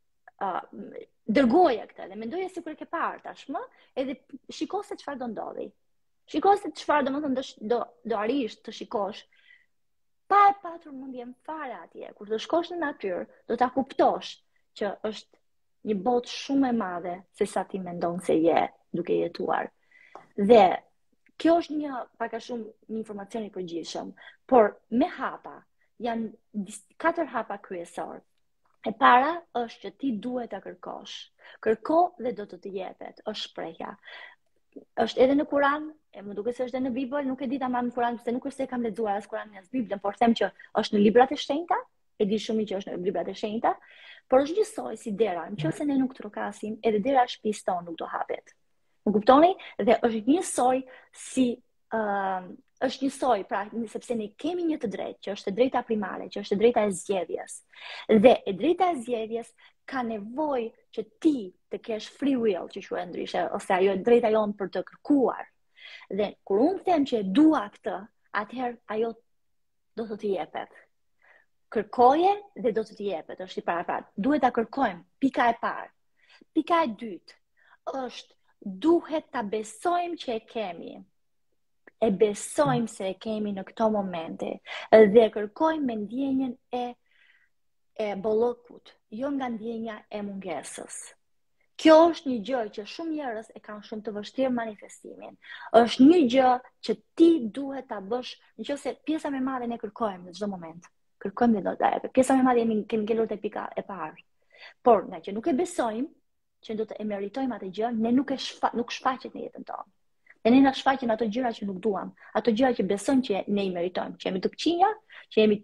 dërgoje këtë dhe mendoje sikur e ke parë tashmë, edhe shiko se çfarë do ndodhi. Shiko se çfarë do arrish të shikosh pa e patur mundjen fare atje. Kur të shkosh në natyrë, do ta kuptosh që është një botë shumë e madhe se sa ti mendon se je duke jetuar. Dhe kjo është pak a shumë një informacion i përgjithshëm, por me hapa janë 4 hapa kryesor. E para është që ti duhet ta kërkosh. Kërko dhe do të jepet, është shprehja. Është edhe në Kur'an, më duket se është edhe në Bibël, nuk e di tamam në Kur'an, se nuk është se kam lexuar as Kur'anin as Biblën, por them që është në librat e shenjta, e di shumë që është në librat e shenjta, por është njësoj si dera, nëse ne nuk trokasim, edhe dera e shtëpisë tonë nuk do hapet. Më kuptoni? Dhe është njësoj si është njësoj, pra, sepse ne kemi një të drejtë, që është e drejta primare, që është e drejta e zgjedhjes. Dhe e drejta e zgjedhjes ka nevojë që ti të kesh free will, që quhet ndryshe, ose ajo drejta jonë për të kërkuar. Dhe kur unë them që e dua këtë, atëherë ajo do të jepet. Kërkoje dhe do të jepet, është i paraprat. Duhet ta kërkojmë, pika e parë. Pika e dytë është duhet ta besojmë që e kemi. E besojmë se e kemi në këto momente dhe kërkojmë me ndjenjen e bollokut, jo nga ndjenja e mungesës. Kjo është një gjë që shumë njerëz e kanë shumë të vështirë manifestimin. Është një gjë që ti duhet ta bësh, nëse pjesa më e madhe ne kërkojmë në çdo moment. Kërkojmë dhe do ta jepet. Pjesa më e madhe kemi ngelur te pika e parë. Por nga që nuk e besojmë që do të e meritojmë atë gjë, ne nuk shfaqet në jetën tonë. E ne na shfaqen ato gjëra që nuk duam, ato gjëra që besojmë që ne i meritojmë, që jemi të këqija, që jemi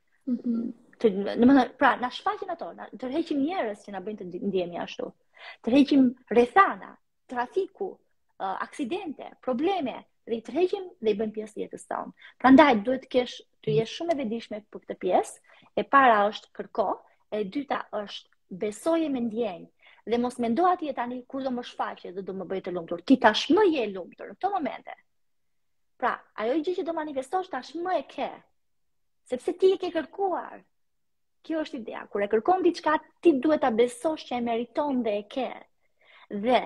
pra na shfaqen ato, na tërheqim njerëz që na bëjnë të ndjehemi ashtu. Tërheqim rrethana, trafiku, aksidente, probleme, dhe i tërheqim dhe i bëjmë pjesë të jetës tonë. Prandaj duhet të jesh shumë e vetëdijshme për këtë pjesë. E para është kërko, e dyta është besoje me ndjenjë. Dhe mos mendo atje tani kur do më shfaqe dhe do më bëj të lumtur. Ti tashmë je lumtur në këto momente. Pra, ajo gjë që do manifestosh tashmë e ke. Sepse ti e ke kërkuar. Kjo është ideja. Kur e kërkon diçka, ti duhet ta besosh që e meriton dhe e ke. Dhe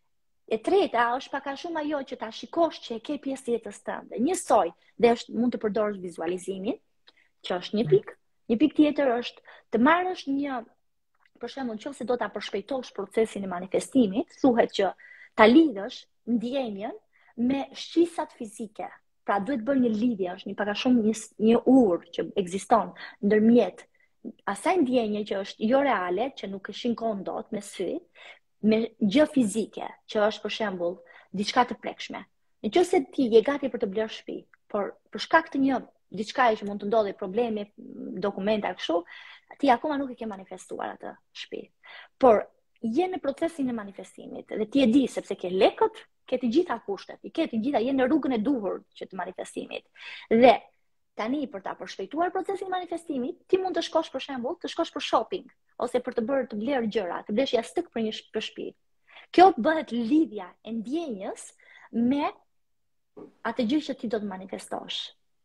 e treta është pak a shumë ajo që ta shikosh që e ke pjesë të jetës tënde. Njësoj, dhe mund të përdorësh vizualizimin, që është një pikë. Një pikë tjetër është të marrësh për shembull, nëse do ta përshpejtosh procesin e manifestimit, thuhet që ta lidhësh ndjenjën me shqisat fizike. Pra duhet bërë një lidhje, është një pak a shumë një urë që ekziston ndërmjet asaj ndjenje që është jo reale, që nuk e shikon dot me sy, me gjë fizike, që është për shembull diçka të prekshme. Nëse ti je gati për të blerë shtëpi, por për shkak të diçka që mund të ndodhi, probleme, dokumenta kështu, ti akoma nuk e ke manifestuar atë shtëpi. Por je në procesin e manifestimit dhe ti e di sepse ke lekët, ke të gjitha kushtet, je në rrugën e duhur që të manifestimit. Dhe tani për ta përshpejtuar procesin e manifestimit, ti mund të shkosh për shembull, të shkosh për shopping ose për të blerë gjëra, të blesh jashtëk për një shtëpi. Kjo bëhet lidhja e ndjenjës me atë gjë që ti do të manifestosh.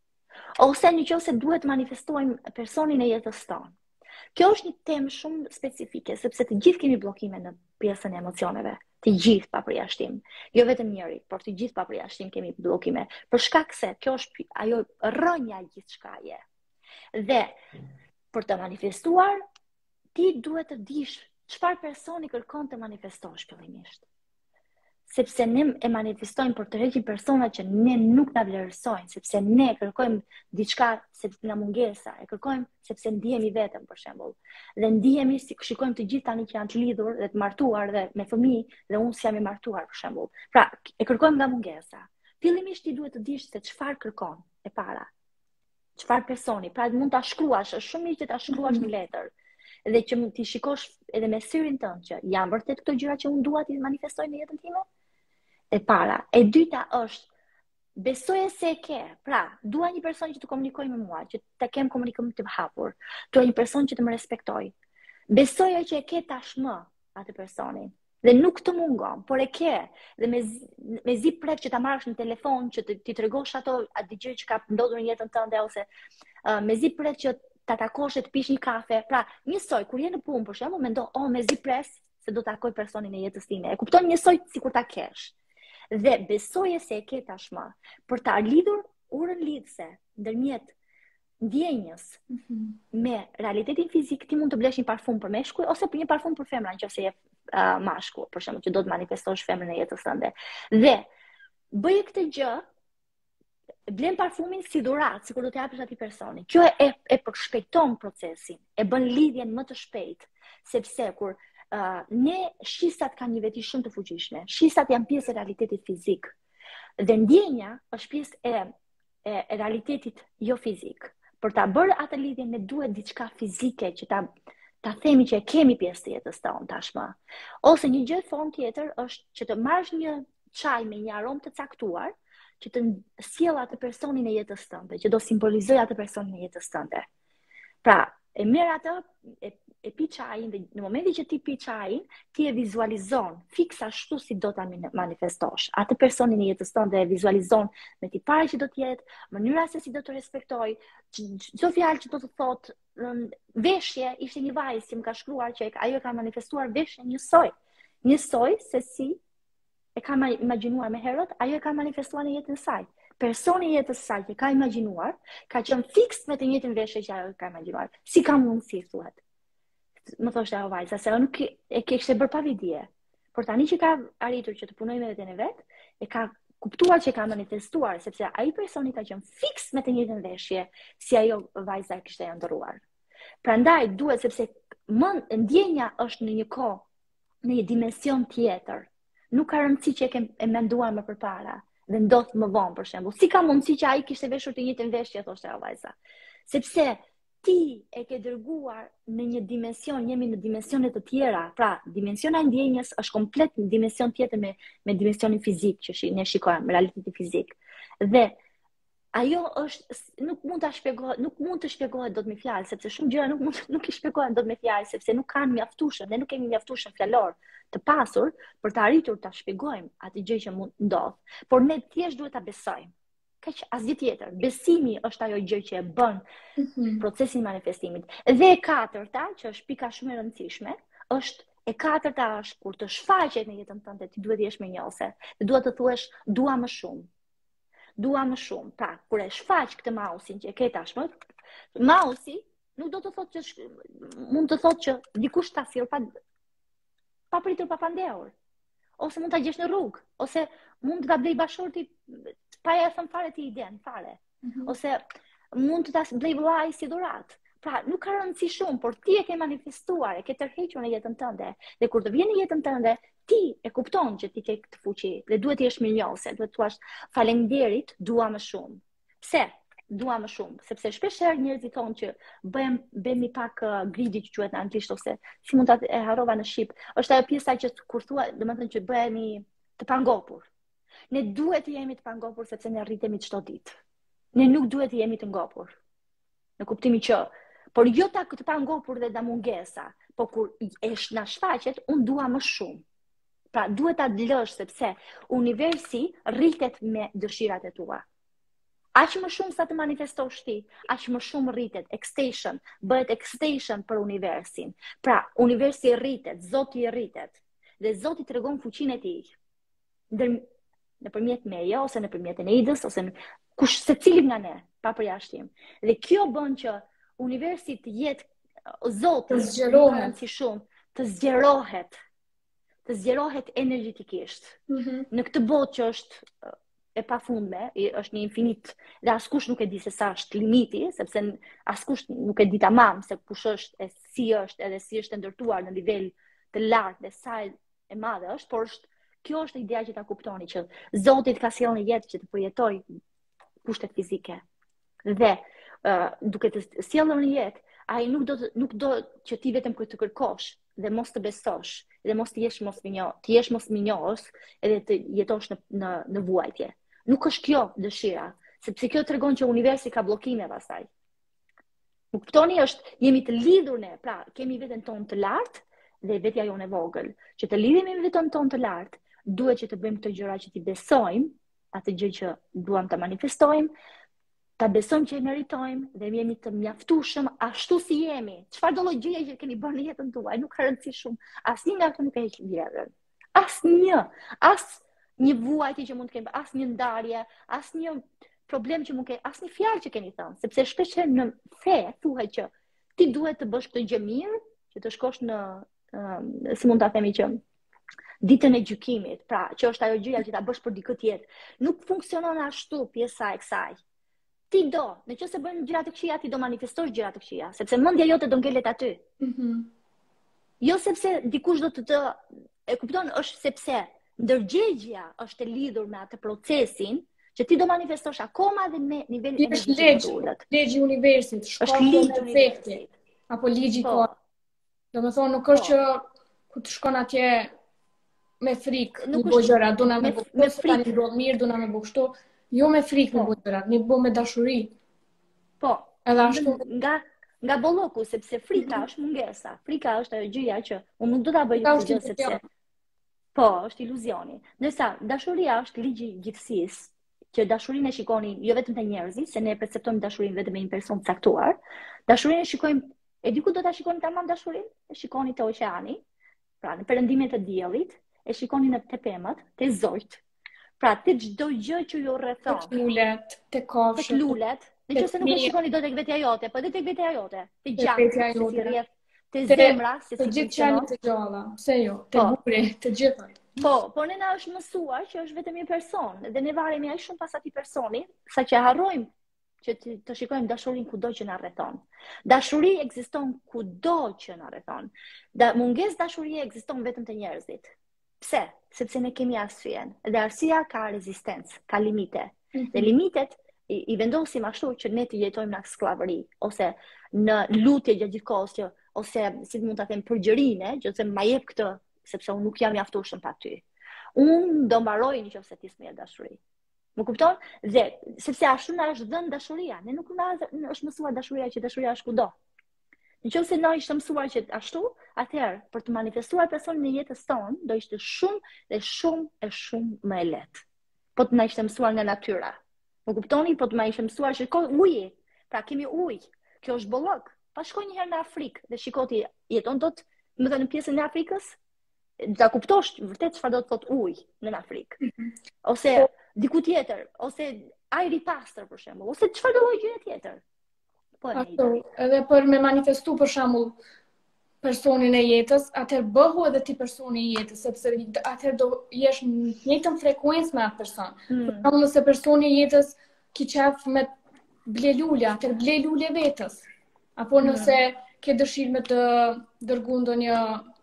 Ose nëse duhet manifestojmë personin e jetës tonë. Kjo është një temë shumë specifike, sepse të gjithë kemi bllokime në pjesën e emocioneve. Të gjithë pa përjashtim. Jo vetëm njëri, por të gjithë pa përjashtim kemi bllokime. Për shkak se kjo është ajo rrënja e gjithçkaje. Dhe për të manifestuar, ti duhet të dish çfarë personi kërkon të manifestosh fillimisht. Sepse ne e manifestojmë për të rregjë persona që ne nuk na vlerësojnë, sepse ne kërkojmë diçka sepse nga mungesa, e kërkojmë sepse ndihemi vetëm për shembull. Dhe ndihemi si shikojmë të gjithë tani që janë të lidhur dhe të martuar dhe me fëmijë dhe unë si jam i martuar për shembull. Pra, e kërkojmë nga mungesa. Fillimisht ti duhet të dish se çfarë kërkon e para. Çfarë personi, pra mund ta shkruash, është shumë mirë që ta shkruash në letër. Dhe që mund t'i shikosh edhe me syrin tënd që janë vërtet këto gjëra që unë dua t'i manifestoj në jetën time. E para. E dyta është besoje se e ke. Pra, dua një person që të komunikojë me mua, që të kem komunikim të hapur. Dua një person që të më respektoj. Besoje që e ke tashmë atë personin. Dhe nuk të mungon, por e ke. Dhe me zi prek që ta marrësh në telefon, që ti tregosh ato gjë që ka ndodhur në jetën tënde, ose me zi prek që ta takosh e të pish një kafe. Pra, njësoj kur je në punë, për shembull, mendo, mezi pres se do takoj personin e jetës time. E kupton njësoj sikur ta kesh. Dhe besoje se e ke tashmë për ta lidhur urën lidhse ndërmjet ndjenjës me realitetin fizik, ti mund të blesh një parfum për meshkuj ose për një parfum për femra nëse je mashkull, për shembull, që do të manifestosh femrën e jetës tënde. Dhe bëje këtë gjë, blen parfumin si dhuratë, sikur do t'i japësh atij personi. Kjo e përshpejton procesin, e bën lidhjen më të shpejtë, sepse kur ne shisat kanë një veti shumë të fuqishme. Shisat janë pjesë e realitetit fizik. Dhe ndjenja është pjesë e realitetit jo fizik. Për ta bërë atë lidhje ne duhet diçka fizike që ta themi që e kemi pjesë të jetës tonë tashmë. Ose një gjë formë tjetër është që të marrësh një çaj me një aromë të caktuar, që të sjell atë personin e jetës tënde, që do simbolizoj atë personin e jetës tënde. Pra, e merr atë, e pi çajin dhe në momentin që ti pi çajin, ti e vizualizon fiks ashtu si do ta manifestosh. Atë personin e jetës tënde e vizualizon me tipare që do të jetë, mënyra se si do të respektoj, çdo fjalë që do të thotë, veshje, ishte një vajzë që më ka shkruar që ajo ka manifestuar veshje njësoj se si e ka imagjinuar me herët, ajo e ka manifestuar në jetën e saj. Personi i jetës së saj që ka imagjinuar, ka qenë fiks me të njëjtën veshje që ajo ka imagjinuar. Si ka mundësi, thuhet? Më thoshte ajo vajza, se ajo nuk e kishte bërë pa vidije. Por tani që ka arritur që të punojë me veten e vet, e ka kuptuar që ka manifestuar, sepse ai personi ka qenë fiks me të njëjtën veshje si ajo vajza e kishte ndërruar. Prandaj duhet, sepse ndjenja është në një kohë, në një dimension tjetër. Nuk ka rëndësi që e menduar më përpara dhe ndodh më vonë, për shembull. Si ka mundësi që ai kishte veshur të njëjtën veshje, thoshte ajo vajza? Sepse ti e ke dërguar në një dimension, jemi në dimensione të tjera. Pra, dimensiona e ndjenjës është komplet në dimension tjetër me dimensionin fizik që ne shikojmë, realitetin fizik. Dhe ajo është nuk mund të shpjegohet dot me fjalë, sepse shumë gjëra nuk i shpjegohen dot me fjalë, sepse nuk kanë mjaftueshëm, ne nuk kemi mjaftueshëm fjalor të pasur për të arritur ta shpjegojmë atë gjë që mund ndodh, por ne thjesht duhet ta besojmë. Kaq asgjë tjetër. Besimi është ajo gjë që e bën procesin e manifestimit. Dhe e katërta, që është pika shumë e rëndësishme, është kur të shfaqet në jetën tënde, ti duhet të jesh mirënjohëse. Dhe duhet të thuash dua më shumë. Dua më shumë. Pra, kur e shfaq këtë mausin që e ke tashmë, mausi nuk do të thotë që mund të thotë që dikush ta sjell pa pritur, pa pandehur. Ose mund ta gjesh në rrugë, ose mund të ta blej bashorti pa e thënë fare ti iden, fare. Ose mund të ta blej vllai si dhuratë. Pra, nuk ka rëndësi shumë, por ti e ke manifestuar, e ke tërhequr në jetën tënde. Dhe kur të vjen në jetën tënde, ti e kupton që ti ke këtë fuqi dhe duhet të jesh mirënjohëse, duhet të thuash faleminderit, dua më shumë. Pse? Dua më shumë, sepse shpeshherë njerëzit thonë që bëhemi pak greedy që quhet në anglisht, ose si mund ta e harrova në shqip. Është ajo pjesa që kur thua, domethënë që bëhemi të pangopur. Ne duhet të jemi të pangopur sepse ne rritemi çdo ditë. Ne nuk duhet të jemi të ngopur. Në kuptimin që por jo të pangopur dhe da mungesa, po kur na shfaqet, unë dua më shumë. Pra, duhet ta lësh sepse universi rritet me dëshirat e tua. Aq më shumë sa të manifestosh ti, aq më shumë rritet extension, bëhet extension për universin. Pra, universi rritet, Zoti rritet, dhe Zoti tregon fuqinë e tij. Nëpërmjet meje ose nëpërmjet Eneidës ose kush secili nga ne, pa përjashtim. Dhe kjo bën që universi të jetë Zoti të zgjerohet energjetikisht. Në këtë botë që është e pafundme, është një infinit, dhe askush nuk e di se sa është limiti, sepse askush nuk e di tamam se kush është, e si është, edhe si është ndërtuar në nivel të lartë dhe sa e madhe është, por kjo është ideja që ta kuptoni që Zoti ka sjellë në jetë që të përjetoj kushtet fizike. Dhe duke të sjellur në jetë, ai nuk do që ti vetëm të kërkosh dhe mos të besosh, dhe mos të jesh mos minjohës, edhe të jetosh në vuajtje. Nuk është kjo dëshira, sepse kjo tregon që universi ka bllokime pastaj. Nuk kuptoni, jemi të lidhur ne, pra kemi veten tonë të lartë dhe vetja jonë e vogël. Që të lidhemi me veten tonë të lartë, duhet që të bëjmë këto gjëra që ti besojmë, atë gjë që duam ta manifestojmë, ta besojmë që e meritojmë dhe jemi të mjaftueshëm ashtu si jemi. Çfarë do lloj gjëje që keni bërë në jetën tuaj, nuk ka rëndësi shumë. Asnjë nga ato nuk e heq vlerën. Asnjë, asnjë vuajtje që mund të keni, asnjë ndarje, asnjë problem që mund të keni, asnjë fjalë që keni thënë, sepse shpesh në fe thuhet që ti duhet të bësh këtë gjë mirë, që të shkosh në si mund ta themi që ditën e gjykimit, pra që është ajo gjëja që ta bësh për dikë tjetër. Nuk funksionon ashtu pjesa e kësaj. Ti do, nëse bën gjëra të këqija, ti do manifestosh gjëra të këqija, sepse mendja jote do ngelet aty. Jo sepse dikush do të e kupton, është sepse ndërgjegjja është e lidhur me atë procesin që ti do manifestosh akoma dhe me nivelin energjetik të ulët. Legji i universit, shkolla e efektit, apo ligji i kohës. Domethënë nuk është që ku të shkon atje me frikë, nuk bëj gjëra, dona me frikë, ndodh mirë, dona me bëj kështu, jo me frikë me bëj gjëra, ne bëj me dashuri. Po. Edhe ashtu nga bolloku, sepse frika është mungesa. Frika është ajo gjëja që unë nuk do ta bëj këtë gjë sepse po, është iluzioni. Ndërsa dashuria është ligji i gjithësisë, që dashurinë e shikoni jo vetëm te njerëzit, se ne perceptojmë dashurinë vetëm me një person të caktuar. Dashurinë e shikojmë, e diku do ta shikoni tamam dashurinë, e shikoni te oqeani, pra në perëndimet e diellit, e shikoni në te pemët, te zojt. Pra te çdo gjë që ju rrethon. Te lulet, te kafshët. Te lulet. Nëse nuk e shikoni do tek vetja jote, po edhe tek vetja jote, te gjakut, te zemra, se të gjithë janë të gjalla. Pse jo? Te buri, të gjitha. Po ne na është mësuar që është vetëm një person, dhe ne varemi aq shumë pas atij personi, saqë harrojmë që të shikojmë dashurinë kudo që na rrethon. Dashuri ekziston kudo që na rrethon. Mungesë dashurie ekziston vetëm te njerëzit. Pse? Sepse ne kemi arsyen. Dhe arsyeja ka rezistencë, ka limite. Dhe limitet i vendosim ashtu që ne të jetojmë në sklavëri, ose në lutje gjatë gjithë kohës, ose si mund ta them përgjërinë, që se ma jep këtë, sepse unë nuk jam i aftueshëm pa ty. Unë do mbaroj nëse ti s'më jep dashuri. Më kupton? Dhe sepse ashtu na është dhënë dashuria, ne nuk na është mësuar dashuria që dashuria është kudo. Nëse na ishte mësuar që ashtu, atëherë për të manifestuar personin në jetës tonë do ishte shumë më e lehtë. Po të na ishte mësuar nga natyra. Më kuptoni? Po të na ishte mësuar që uji, pra kemi ujë. Kjo është bollok. Pa shkoj një herë në Afrikë dhe shikoti jeton dot, më thënë në pjesën e Afrikës, ta kuptosh vërtet çfarë do të thotë ujë në Afrikë. Ose diku tjetër, ose ajri i pastër për shembull, ose çfarë do lloj gjëje tjetër. Edhe për me manifestu për shembull personin e jetës, atëherë bëhu edhe ti personi i jetës, sepse atëherë do jesh në njëjtën frekuencë me atë person. Për shembull, nëse personi i jetës ki qef me ble lule, atëherë ble lule vetës. Apo nëse ke dëshirë me të dërgu ndonjë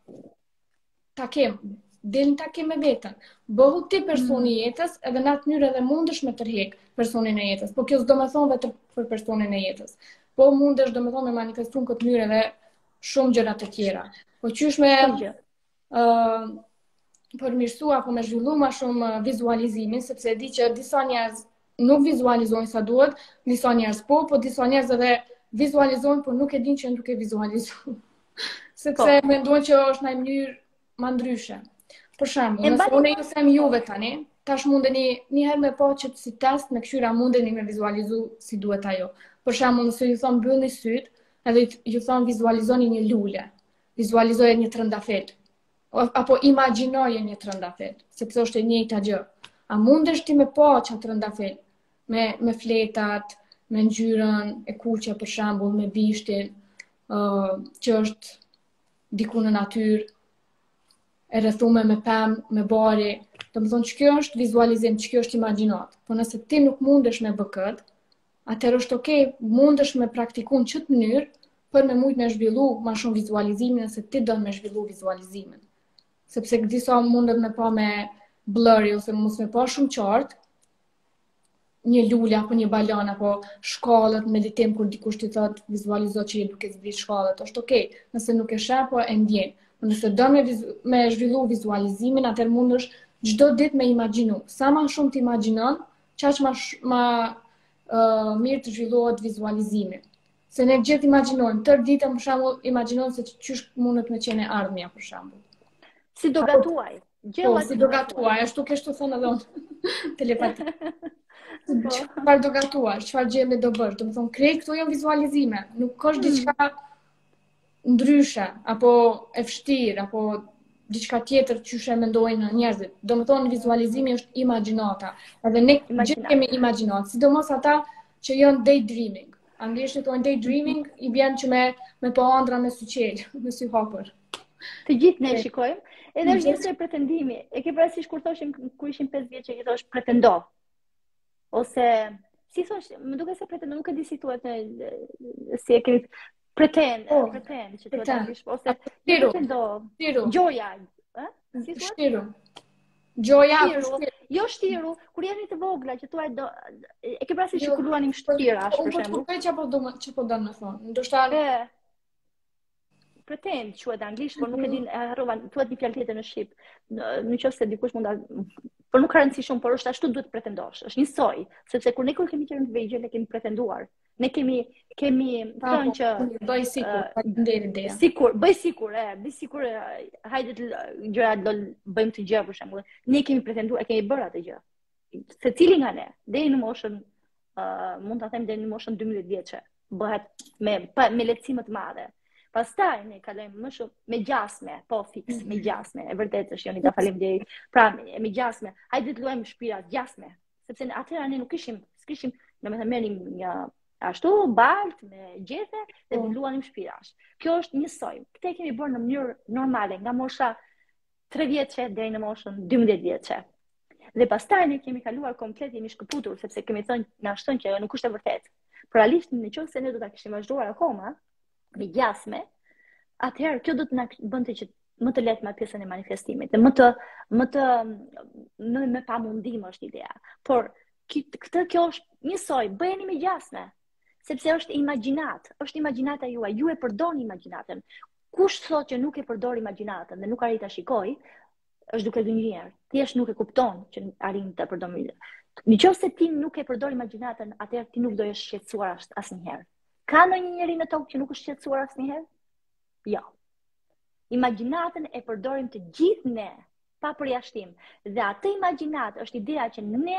takim, del në takim me vetën. Bëhu ti personi i jetës, edhe në atë mënyrë edhe mundesh me tërheq personin e jetës. Po kjo s'do me thonë vetëm për personin e jetës. Po mundesh do me thonë me manifestu në këtë mënyrë edhe shumë gjëra të tjera. Po qysh me përmirësu apo me zhvillu ma shumë vizualizimin, sepse e di që disa njerëz nuk vizualizojnë sa duhet, disa njerëz po disa njerëz edhe vizualizojnë, por nuk e din që nuk e vizualizu. Sepse mendojnë që është në mënyrë ma ndryshe. Për shembull, nëse unë ju them juve tani, tash mundeni një herë me po që si test me këshyra mundeni me vizualizu si duhet ajo. Për shembull, nëse ju thon mbyllni syt, edhe ju thon vizualizoni një lule, vizualizoje një trëndafil, apo imagjinoje një trëndafil, sepse është e njëjta gjë. A mundesh ti me po çat trëndafil, me fletat, me ngjyrën e kuqe për shembull, me bishtin, që është diku në natyrë, e rrethume me pemë, me bari. Do të thonë që kjo është vizualizim, që kjo është imagjinat. Po nëse ti nuk mundesh me bë këtë, atëherë është okay, mundesh me praktiku në ç't mënyrë për me mujt me zhvillu ma shumë vizualizimin, nëse ti do me zhvillu vizualizimin. Sepse disa mundet me pa me blurry, ose mos me pa shumë qartë, një lule apo një balon apo shkallët meditim kur dikush ti thot vizualizo që je duke zbrit shkallët, është okay, nëse nuk e sheh po e ndjen. Nëse do me zhvillu vizualizimin, atëherë mundesh çdo ditë me imagjinu. Sa më shumë të imagjinon, qaq ma mirë të zhvillohet vizualizimi. Se ne gjithë imagjinojmë, tërë ditën për shembull imagjinojmë se çysh mundet me qenë ardhmja për shembull. Si do gatuaj? Po, si do gatuaj, ashtu kështu thonë edhe unë. Telepati. Po. çfarë do gatuash, çfarë gjë do bësh. Do të thonë, krejt këto janë vizualizime. Nuk është diçka ndryshe, apo e vështirë, apo diçka tjetër që e mendojnë njerëzit. Do të thonë, vizualizimi është imagjinata. Edhe ne gjithë kemi Imagjinata. imagjinatë, sidomos ata që janë daydreaming. Anglisht e thonë daydreaming, i bjen që me po ëndra me sy qel, me sy hapur. Të gjithë ne shikojmë, edhe është njësoj pretendimi. E ke parasysh kur thoshim kur ishim 5 vjeç që i thosh pretendo. Ose si thosh, më duket se pretendo, nuk e di si thuhet si e kemi pretend që thuhet anglisht, ose pretendo. Gjoja, ë? Si thuhet? Shtiru. Gjoja, jo shtiru, kur jeni të vogla që thuaj do e ke parasysh që kur luanim shtirash për shembull. Po çfarë po do të thonë? Ndoshta pretend quhet anglisht, por nuk e din, harrova, thuhet një fjalë tjetër në shqip. Nëse dikush mund ta, por nuk ka rëndësi shumë, por është ashtu duhet pretendosh. Është një soi, sepse kur ne kur kemi qenë të vegjël e kemi pretenduar. Ne kemi thënë që bëj sikur, faleminderit ideja. Bëj sikur, hajde të gjëra do bëjmë të gjë për shembull. Ne kemi pretenduar, e kemi bërë atë gjë. Secili nga ne, deri në moshën mund ta them deri në moshën 12 vjeçe, bëhet me lehtësi më të madhe. Pastaj ne kalojmë më shumë me gjasme, po fiks, me gjasme. E vërtet është Jonida, faleminderit. Pra me gjasme, hajde të luajmë shpirat, gjasme. Sepse atëherë ne nuk kishim, domethënë merrim një ashtu balt me gjethe dhe luanim shpirash. Kjo është një soi. Këtë kemi bërë në mënyrë normale, nga mosha 3 vjeçe deri në moshën 12 vjeçe. Dhe pastaj ne kemi kaluar komplet, jemi shkëputur sepse kemi thënë na shton që ajo nuk është e vërtetë. Por realisht nëse ne do ta kishim vazhduar akoma me gjasme, atëherë kjo do të na bënte që më të lehtë me pjesën e manifestimit, dhe me pamundim është ideja. Por kjo është një soi, bëheni me gjasme, sepse është imagjinata juaj, ju e përdorni imagjinatën. Kush thotë që nuk e përdor imagjinatën dhe nuk arrit ta shikoj, është duke gënjur. Thjesht nuk e kupton që arrin të përdor. Nëse ti nuk e përdor imagjinatën, atëherë ti nuk do jesh shqetësuar asnjëherë. Ka ndonjë njeri në tokë që nuk është shqetësuar asnjëherë? Jo. Imagjinatën e përdorim të gjithë ne, pa përjashtim. Dhe atë imagjinatë është ideja që ne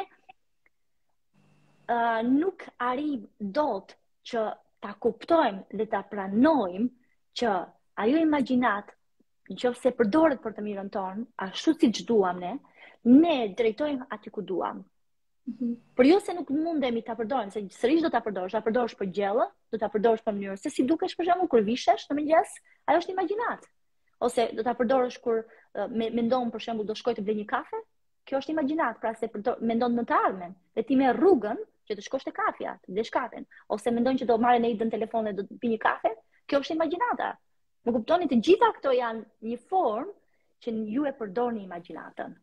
nuk arrim dot që ta kuptojmë dhe ta pranojmë që ajo imagjinatë, nëse përdoret për të mirën tonë, ashtu siç duam ne drejtojmë aty ku duam. Por jo se nuk mundemi ta përdorim, se sërish do ta përdorësh për gjellë, do ta përdorësh për mënyrë se si dukesh për shembull kur vishesh në mëngjes, ajo është imagjinat. Ose do ta përdorësh kur mendon për shembull do shkoj të blej një kafe, kjo është imagjinat, pra se mendon në të ardhmen, dhe ti merr rrugën që të shkosh te kafja, të blesh kafen, ose mendon që do marrë në idën telefon dhe do të pi një kafe, kjo është imagjinata. Më kuptoni, të gjitha këto janë një formë që ju e përdorni imagjinatën.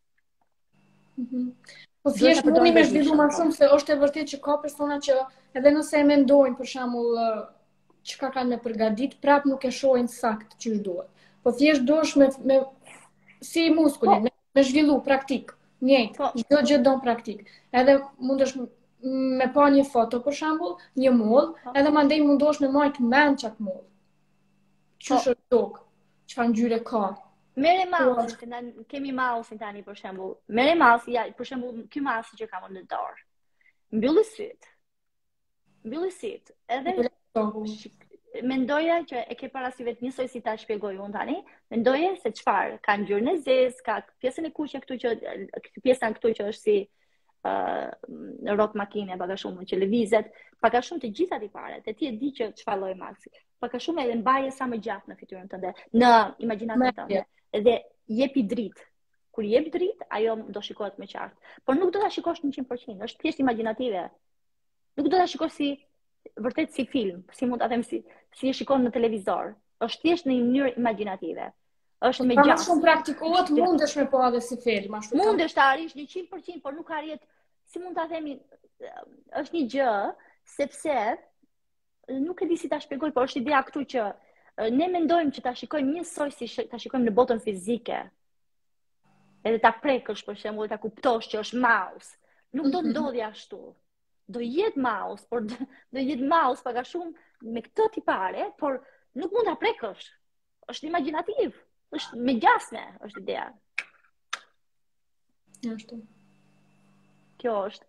Po thjesht mundi me zhvillu më shumë, se është e vërtet që ka persona që edhe nëse e mendojnë për shembull çka kanë me përgatit, prap nuk e shohin sakt ç'është duhet. Po thjesht duhesh me si muskulin, me zhvillu praktik, njëjtë, çdo gjë don praktik. Edhe mundesh me pa një foto për shembull, një moll, edhe mandej mundosh me marrë mend çat moll. Ç'është tokë, çfarë ngjyre ka. Mere mouse, kemi mouse tani për shembull. Mere mouse, ja, për shembull, ky mouse që kam në dorë. Mbylli syt. Edhe mendoja që e ke parasysh vetë njësoj si ta shpjegoj unë tani. Mendoje se çfarë ka ngjyrën e zezë, ka pjesën e kuqe këtu që pjesa këtu që është si rrot makine, pak a shumë që lëvizet, pak a shumë të gjitha tipare, dhe ti e di që çfarë lloj maxi. Pak a shumë edhe mbaje sa më gjatë në fytyrën tënde, në imagjinatën tënde. Dhe jepi dritë. Kur jep dritë, ajo do shikohet më qartë. Por nuk do ta shikosh 100%, është thjesht imagjinative. Nuk do ta shikosh si vërtet si film, si mund ta them si e shikon në televizor. Është thjesht në një mënyrë imagjinative. Është me gjatë. Më shumë praktikohet, mundesh me pa edhe si film, ashtu. Mundesh ta arrish 100%, por nuk arrit, si mund ta themi, është një gjë, sepse nuk e di si ta shpjegoj, por është ideja këtu që ne mendojmë që ta shikojmë njësoj si ta shikojmë në botën fizike. Edhe ta prekësh për shembull, ta kuptosh që është mouse. Nuk do ndodhi ashtu. Do jetë mouse, por do jetë mouse pak a shumë me këtë tipare, por nuk mund ta prekësh. Është imagjinativ. Është me gjasme, është ideja. Ashtu. Kjo është.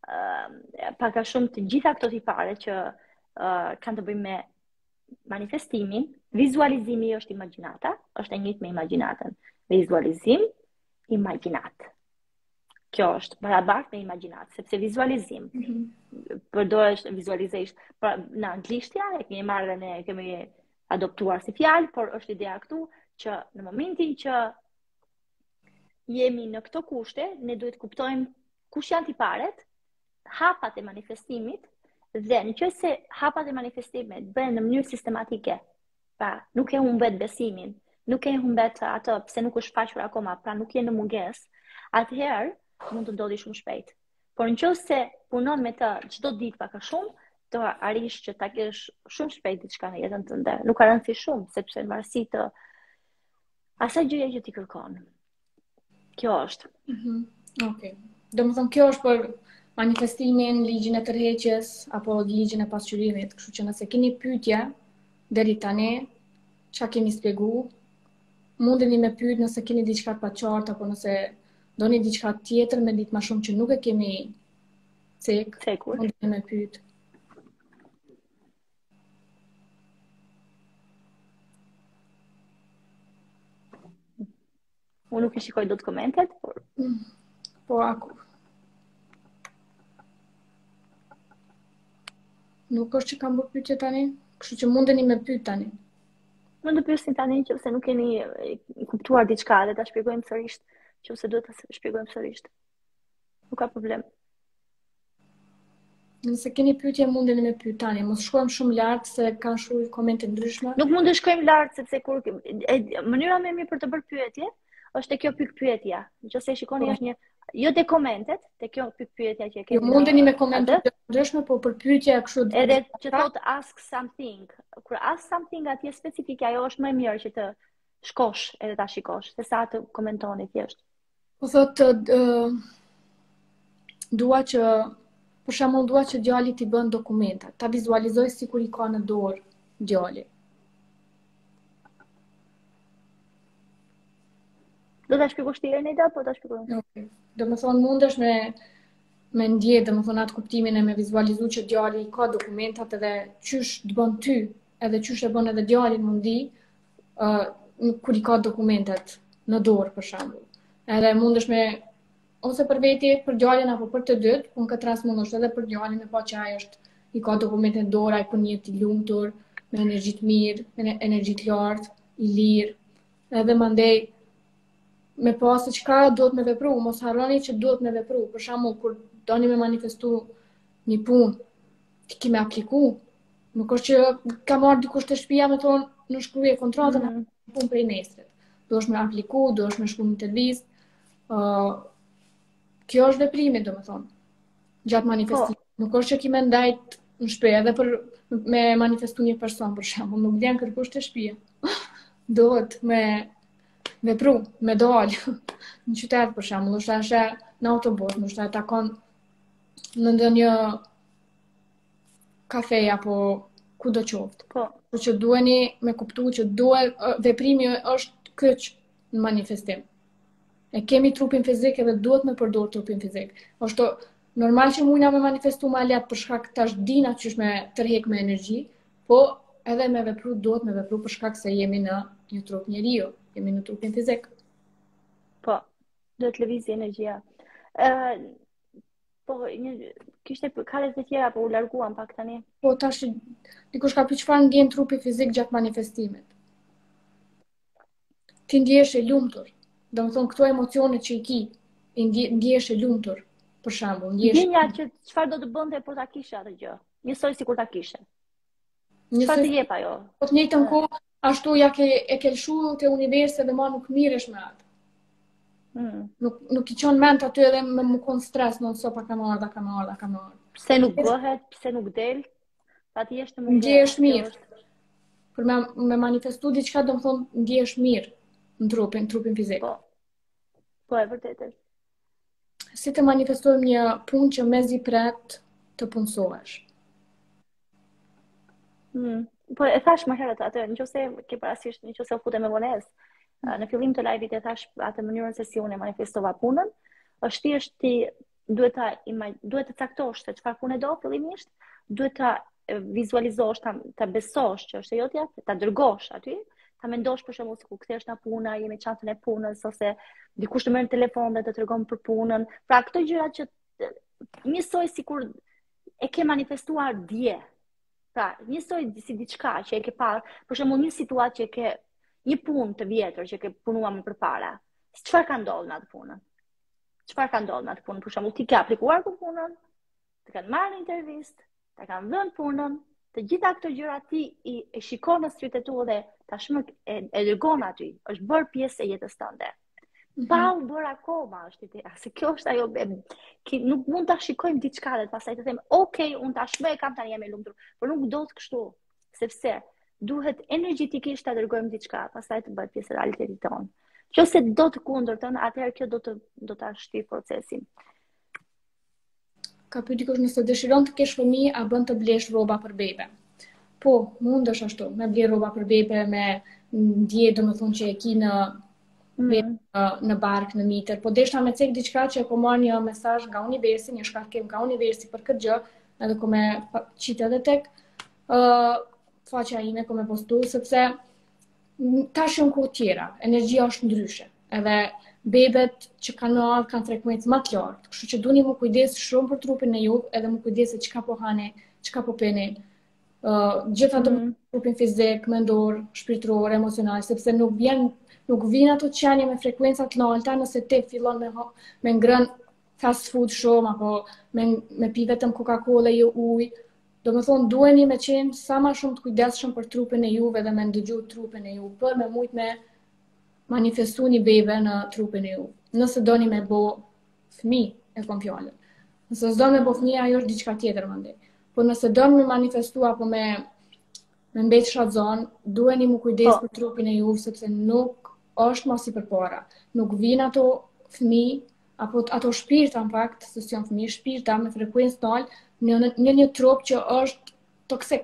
pak a shumë të gjitha këto tipare që kanë të bëjmë me manifestimin, vizualizimi është imagjinata, është e njëjtë me imagjinatën. Vizualizim, imagjinat. Kjo është barabartë me imagjinat, sepse vizualizim përdoresh vizualizesh, pra në anglishtja e kemi marrë ne kemi adoptuar si fjalë, por është ideja këtu që në momentin që jemi në këto kushte, ne duhet kuptojmë kush janë tiparet, hapat e manifestimit, dhe nëse hapat e manifestimit bëhen në mënyrë sistematike, pra nuk e humbet besimin, nuk e humbet atë pse nuk është faqur akoma, pra nuk je në mungesë, atëherë mund të ndodhi shumë shpejt. Por nëse punon me të çdo ditë pak a shumë, të arrish që ta kesh shumë shpejt diçka në jetën tënde. Nuk ka rëndësi shumë, sepse në varësi të asaj gjëje që ti kërkon. Kjo është. Okej. Domethënë kjo është për manifestimin, ligjin e tërheqjes apo ligjin e pasqyrimit. Kështu që nëse keni pyetje deri tani, çka kemi shpjeguar, mundeni me pyet nëse keni diçka të paqartë apo nëse doni diçka tjetër me ditë më shumë që nuk e kemi cekur, mundeni me pyet. Unë nuk i shikoj dot komentet, por po aku. Nuk është që kam bërë pyetje tani, kështu që mundeni me pyet tani. Mund të pyesni tani nëse nuk keni kuptuar diçka dhe ta shpjegojmë sërish, nëse duhet ta shpjegojmë sërish. Nuk ka problem. Nëse keni pyetje mundeni me pyet tani, mos shkojmë shumë lart se kanë shkruar komente ndryshme. Nuk mund të shkojmë lart sepse kur mënyra më e mirë për të bërë pyetje është te kjo pyetja. Nëse shikoni është një jo te komentet, te kjo pyetja që kemi. Jo mundeni me komente të ndryshme, po për pyetje kështu. Edhe që thot ask something. Kur ask something atje specifike ajo është më e mirë që të shkosh edhe ta shikosh, sesa të komentoni thjesht. Po thot dua që për shembull dua që djali t'i bën dokumenta, ta vizualizoj sikur i ka në dorë djali. Do ta shpjegosh ti Ernita, po ta shpjegoj. Okej. Domethënë mundesh me ndjetë, domethënë atë kuptimin e me vizualizu që djali ka dokumentat edhe qysh të bën ty, edhe qysh e bën edhe djalin mundi, kur i ka dokumentat në dorë për shembull. Edhe mundesh me ose për veti, për djalin apo për të dytë, po në këtë rast mundesh edhe për djalin me pa që ai është i ka dokumentet në dorë, ai punon jetë i lumtur, me energji të mirë, me energji të lartë, i lirë. Edhe mandej me pas se çka duhet me vepru, mos harroni që duhet me vepru. Për shembull, kur doni me manifestu një punë, ti ke me apliku. Nuk është që ka marrë dikush të shtëpia me thonë në shkruaj kontratën punë prej nesrit. Duhesh me apliku, duhesh me shku në intervistë. Kjo është veprimi, domethënë, gjatë manifestimit. Nuk është që ki me ndajt në shtëpi edhe për me manifestu një person, për shembull, nuk vjen kërkush të shtëpia. Duhet me vepru, me dalë në qytet për shembull, është ashe në autobus, ndoshta e takon në ndonjë kafe apo kudo qoftë. Po. Por që duheni me kuptu që veprimi është kyç në manifestim. E kemi trupin fizik edhe duhet me përdor trupin fizik. Është normal që mujna me manifestu ma lehtë për shkak tash dina qysh me tërheq me energji, po edhe me vepru duhet me vepru për shkak se jemi në një trup njeriu, jemi në trupin fizik. Po, duhet lëvizje energjia. Po, kishte kalet të tjera, po u larguam pak tani. Po, tash, dikush ka pyet çfarë ndjen trupi fizik gjatë manifestimit. Ti ndjehesh e lumtur. Domethënë këto emocione që i ki, ndjehesh e lumtur, për shembull, ndjenja që çfarë do të bënte po ta kishe atë gjë. Njësoj sikur ta kishe. Çfarë të jep ajo? Po të njëjtën kohë ashtu ja e ke lshu te universi dhe ma nuk miresh me atë. Nuk i qon mend aty edhe me më kon stres non-stop ka marr. Pse nuk bëhet, pse nuk del? Pa ti është mungesë. Ndjehesh mirë. Për me manifestu diçka domethënë ndjehesh mirë në trupin fizik. Po e vërtetë. Si të manifestojmë një punë që mezi pret të punësohesh? Po e thash më herët atë, nëse ke parasysh, nëse u futem me vonesë, në fillim të live-it e thash atë mënyrën se si unë manifestova punën, është thjesht ti duhet të caktosh se çfarë pune do fillimisht, duhet ta vizualizosh, ta besosh që është e jotja, ta dërgosh aty, ta mendosh për shembull se ku kthesh nga puna, jemi në çantën e punës ose dikush të merr në telefon dhe të tregon për punën. Pra këto gjëra që njësoj sikur e ke manifestuar dje. Pra, njësoj si diçka që e ke parë, për shembull një situatë që e ke një punë të vjetër që ke punuar më përpara. Çfarë ka ndodhur në atë punën? Çfarë ka ndodhur në atë punë? Për shembull, ti ke aplikuar për punën, të kanë marrë në intervistë, të kanë dhënë punën, të gjitha këto gjëra ti e shikon në sytë e tu dhe tashmë e dërgon aty, është bërë pjesë e jetës tënde. Pa u bërë akoma është ideja, se kjo është ajo, nuk mund ta shikojmë diçka dhe pastaj të them, ok, unë tashmë e kam tani jam e lumtur, por nuk do të kështu, sepse duhet energjetikisht ta dërgojmë diçka, pastaj të bëhet pjesë e realitetit tonë. Nëse do të kundërtën, atëherë kjo do ta shtyjë procesin. Ka pyet dikush nëse dëshiron të kesh fëmijë, a bën të blesh rroba për bebe? Po, mundesh ashtu, me ble rroba për bebe, me ndje domethënë që e ki në bark, në mitër, po deshta me cek diçka që po marr një mesazh nga universi, një shkarkim nga universi për këtë gjë, edhe ku me qitë edhe tek faqja ime ku me postu, sepse tash janë kohë tjera, energjia është ndryshe, edhe bebet që kanë ardhur kanë frekuencë më të lartë, kështu që duheni më kujdes shumë për trupin e juve, edhe më kujdes se çka po hani, çka po peni. Gjitha do trupin fizik, mendor, shpirtëror, emocional, sepse nuk vjen ato qenie me frekuenca të larta nëse ti fillon me ngrën fast food shumë apo me pi vetëm Coca-Cola jo ujë. Domethënë duheni me qenë sa më shumë të kujdesshëm për trupin e juve dhe me ndëgju trupin e juve për me mujt me manifestu një bebe në trupin e juve. Nëse doni me bo fëmijë, e kom fjalën. Nëse s'do me bo fëmijë, ajo është diçka tjetër mandej. Po nëse doni me manifestu apo me mbet shadzon, duheni mu kujdes për trupin e juve, sepse nuk është mos i përpara. Nuk vijnë ato fëmijë, apo ato shpirta në fakt, se janë fëmijë shpirta me frekuencë të lartë në një trup që është toksik.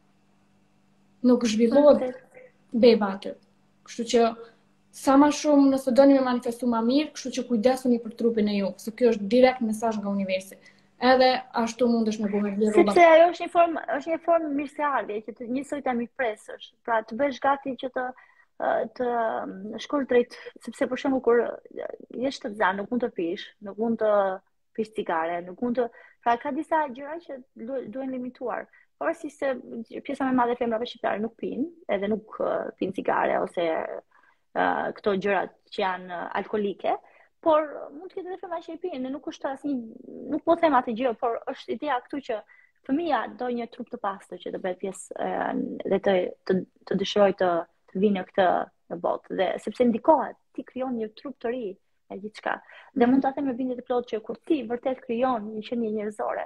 Nuk zhvillohet beba aty. Kështu që sa më shumë nëse doni me manifestu më mirë, kështu që kujdesuni për trupin e juve, se kjo është direkt mesazh nga universi. Edhe ashtu mundesh me bëhet vlerë rroba. Sepse ajo është një formë mirëseardhje që të njësoj ta mirëpresësh. Pra të bësh gati që të shkosh drejt, sepse për shembull kur je shtetëzan, nuk mund të pish, nuk mund të pish cigare, nuk mund të, pra ka disa gjëra që duhen limituar. Pavarësisht se pjesa më e madhe e femrave shqiptare nuk pinë, edhe nuk pinë cigare ose këto gjërat që janë alkolike, por mund të ketë edhe femra që i pinë, nuk është nuk po them atë gjë, por është ideja këtu që fëmia do një trup të pastër që të bëhet pjesë dhe të dëshirojë të vinë në botë, dhe sepse ndikohet, ti krijon një trup të ri e gjithçka. Dhe mund ta them me bindje të plotë që kur ti vërtet krijon një qenie njerëzore,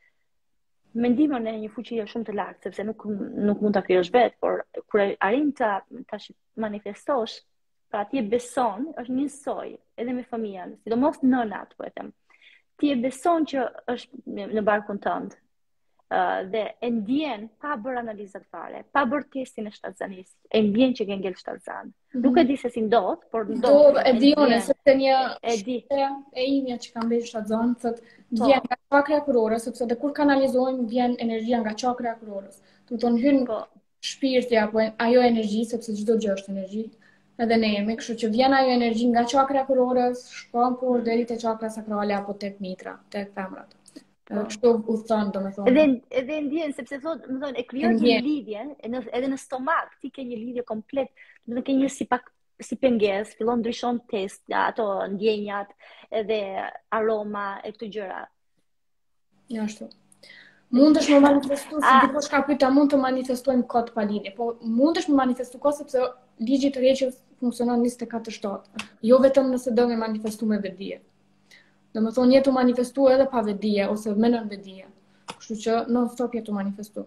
me ndihmën e një fuqie shumë të lartë, sepse nuk mund ta krijosh vetë, por kur arrin ta manifestosh, pra ti e beson, është njësoj edhe me fëmijën, sidomos nënat, po e them. Ti e beson që është në barkun tënd. Dhe e ndjen pa bërë analizat fare, pa bërë testin e shtatzanisë, e ndjen që ke ngel shtatzan. Nuk e di se si ndodh, por ndodh. E di unë, sepse një e imja që kam bërë shtatzan, thotë vjen nga çakra e kurorës, sepse dhe kur kanalizojmë vjen energjia nga çakra e kurorës. Do të thonë hyn shpirti apo ajo energji, sepse çdo gjë është energji. Edhe ne jemi, kështu që vjen ajo energji nga çakra e kurorës, shkon deri te çakra sakrale apo tek mitra, tek femrat. Kështu u thënë, domethënë. Edhe ndjen, sepse thotë, më thonë, e krijon një lidhje, edhe në stomak, ti ke një lidhje komplet, domethënë ke një si pengesë, fillon ndryshon test, ato ndjenjat, edhe aroma e këto gjëra. Ashtu. Mundesh me manifestu, si dikush ka pyeta, mund të manifestojmë kot pa lidhje, po mundesh me manifestu kot sepse ligji i tërheqjes funksionon 24/7. Jo vetëm nëse do me manifestu me vetdije. Domethënë jetu manifestu edhe pa vetdije ose me nën vetdije. Kështu që non stop jetu manifestu.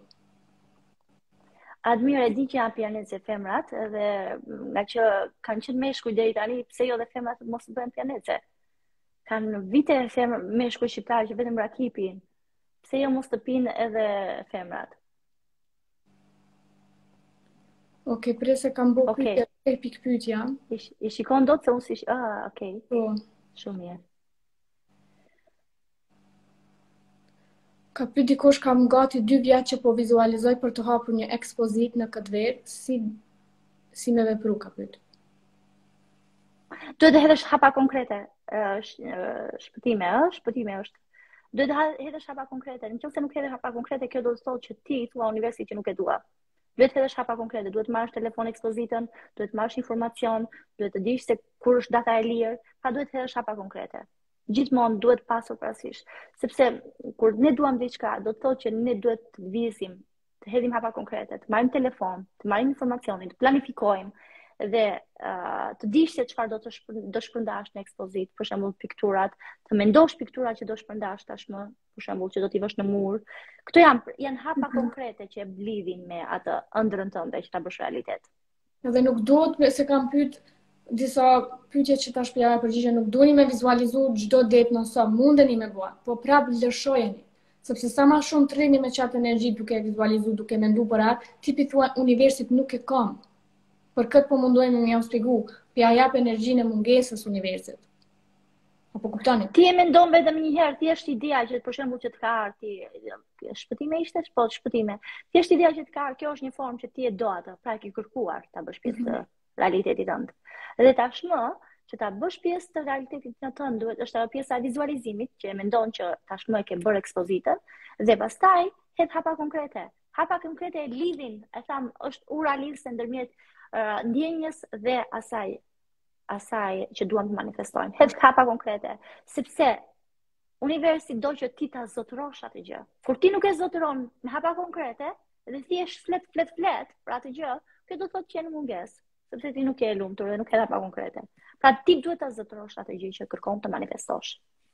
Admir, e di që janë pianece femrat, edhe nga që kanë qenë meshkuj deri tani, pse jo dhe femrat mos bëhen pianece? Kanë vite meshkuj shqiptarë që vetëm raki pinë. Pse jo mos të pinë edhe femrat? Okej, prese kam bërë pikë pyetja. I shikon dot se unë okay. Po. Shumë mirë. Ka pyet dikush kam gati 2 vjet që po vizualizoj për të hapur një ekspozit në këtë vit, si me vepru ka pyet. Duhet të hedhësh hapa konkrete. Shpëtime është. Duhet të hedhësh hapa konkrete. Nëse nuk hedhësh hapa konkrete, kjo do të thotë që ti thua universi që nuk e dua. Duhet të hedhësh hapa konkrete, duhet të marrësh telefon ekspozitën, duhet të marrësh informacion, duhet të dish se kur është data e lirë, pa duhet të hedhësh hapa konkrete. Gjithmonë duhet pasur parasysh, sepse kur ne duam diçka, do të thotë që ne duhet të visim, të hedhim hapa konkrete, të marrim telefon, të marrim informacionin, të planifikojmë dhe të dish se çfarë do shpërndash në ekspozit, për shembull pikturat, të mendosh pikturat që do shpërndash tashmë, për shembull që do t'i vësh në mur. Këto janë hapa konkrete që e blidhin me atë ëndrrën tënde që ta bësh realitet. Edhe nuk duhet, se kam pyet disa pyetje që tash ja përgjigje, nuk duheni me vizualizu çdo det nëse mundeni me bua, po prap lëshojeni. Sepse sa më shumë trrini me çat energji duke vizualizu, duke mendu për atë, tipi thua universit nuk e kam. Për këtë po mundohemi më ja shpjegu, ja jap energjinë e mungesës universit. Apo kuptoni? Ti e mendon vetëm një herë, thjesht ideja që për shembull që të ka ardhi, shpëtime ishte, po shpëtime. Thjesht ideja që të ka ardhi, kjo është një formë që ti e do atë, pra e ke kërkuar ta bësh pjesë të realitetit tënd. Dhe tashmë që ta bësh pjesë të realitetit tënd, duhet është ajo pjesa e vizualizimit që e mendon që tashmë e ke bërë ekspozitën dhe pastaj hedh hapa konkrete. Hapa konkrete e lidhin, e tham, është ura lidhse ndërmjet ndjenjës dhe asaj që duam të manifestojmë. Hedh hapa konkrete, sepse universi do që ti ta zotërosh atë gjë. Kur ti nuk e zotëron me hapa konkrete, dhe thjesht flet për atë gjë, kjo do thotë që je në mungesë, sepse ti nuk je e lumtur dhe nuk hedh hapa konkrete. Pra ti duhet ta zotërosh atë gjë që kërkon të manifestosh.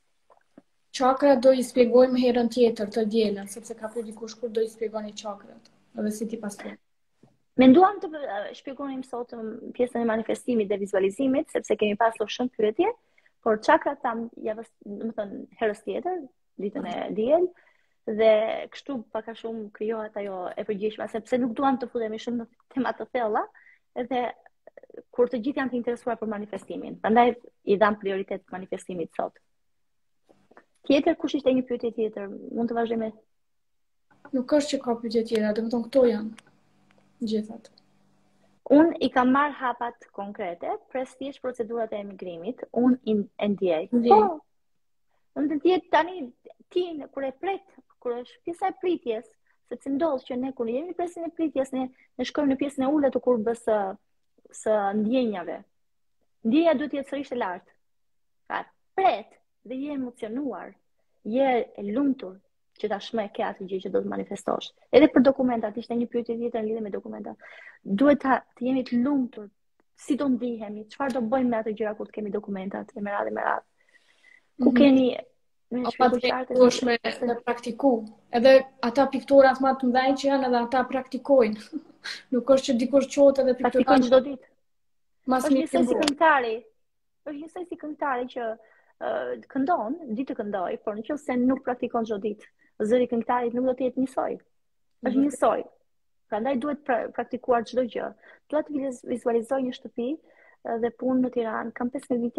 Çakrat do i shpjegojmë herën tjetër të dielën, sepse ka pyetur dikush kur do i shpjegoni çakrat, edhe si ti pastaj. Menduam të shpjegonim sot pjesën e manifestimit dhe vizualizimit, sepse kemi pasur shumë pyetje, por çakrat tam javës, domethënë herës tjetër, ditën e diel, dhe kështu pak a shumë krijohet ajo e përgjithshme, sepse nuk duam të futemi shumë në tema të thella, edhe kur të gjithë janë të interesuar për manifestimin. Prandaj i dam prioritet manifestimit sot. Tjetër, kush ishte një pyetje tjetër? Mund të vazhdojmë? Nuk është që ka pyetje tjera, domethënë këto janë gjithat. Unë i kam marrë hapat konkrete, thjesht procedurat e emigrimit, unë e ndjej. Po, unë të tjetë tani, ti kur e pret, kur është pjesa e pritjes, sepse ndodh që ne kur jemi në pjesën e pritjes, ne shkojmë në pjesën e ulët të kurbës së ndjenjave. Ndjenja duhet të jetë sërish e lartë. Pra, pret dhe je emocionuar, je e lumtur, që tashmë e ke atë gjë që do të manifestosh. Edhe për dokumentat, ishte një pyetje tjetër në lidhje me dokumentat. Duhet të jemi të lumtur, si do ndihemi, çfarë do bëjmë me ato gjëra kur të kemi dokumentat, e me radhë. Ku keni me shpjeguar me praktiku. Edhe ata pikturat më të mëdhenj që janë, edhe ata praktikojnë. Nuk është që dikush çohet edhe praktikojnë çdo ditë. Është njësoj si këngëtari. Është njësoj si këngëtari që këndon, ditë të këndoj, por nëse nuk praktikon çdo ditë, zëri këngëtarit nuk do të jetë njësoj. Është njësoj. Prandaj duhet praktikuar çdo gjë. Dua të vizualizoj një shtëpi dhe punë në Tiranë. Kam 15 vite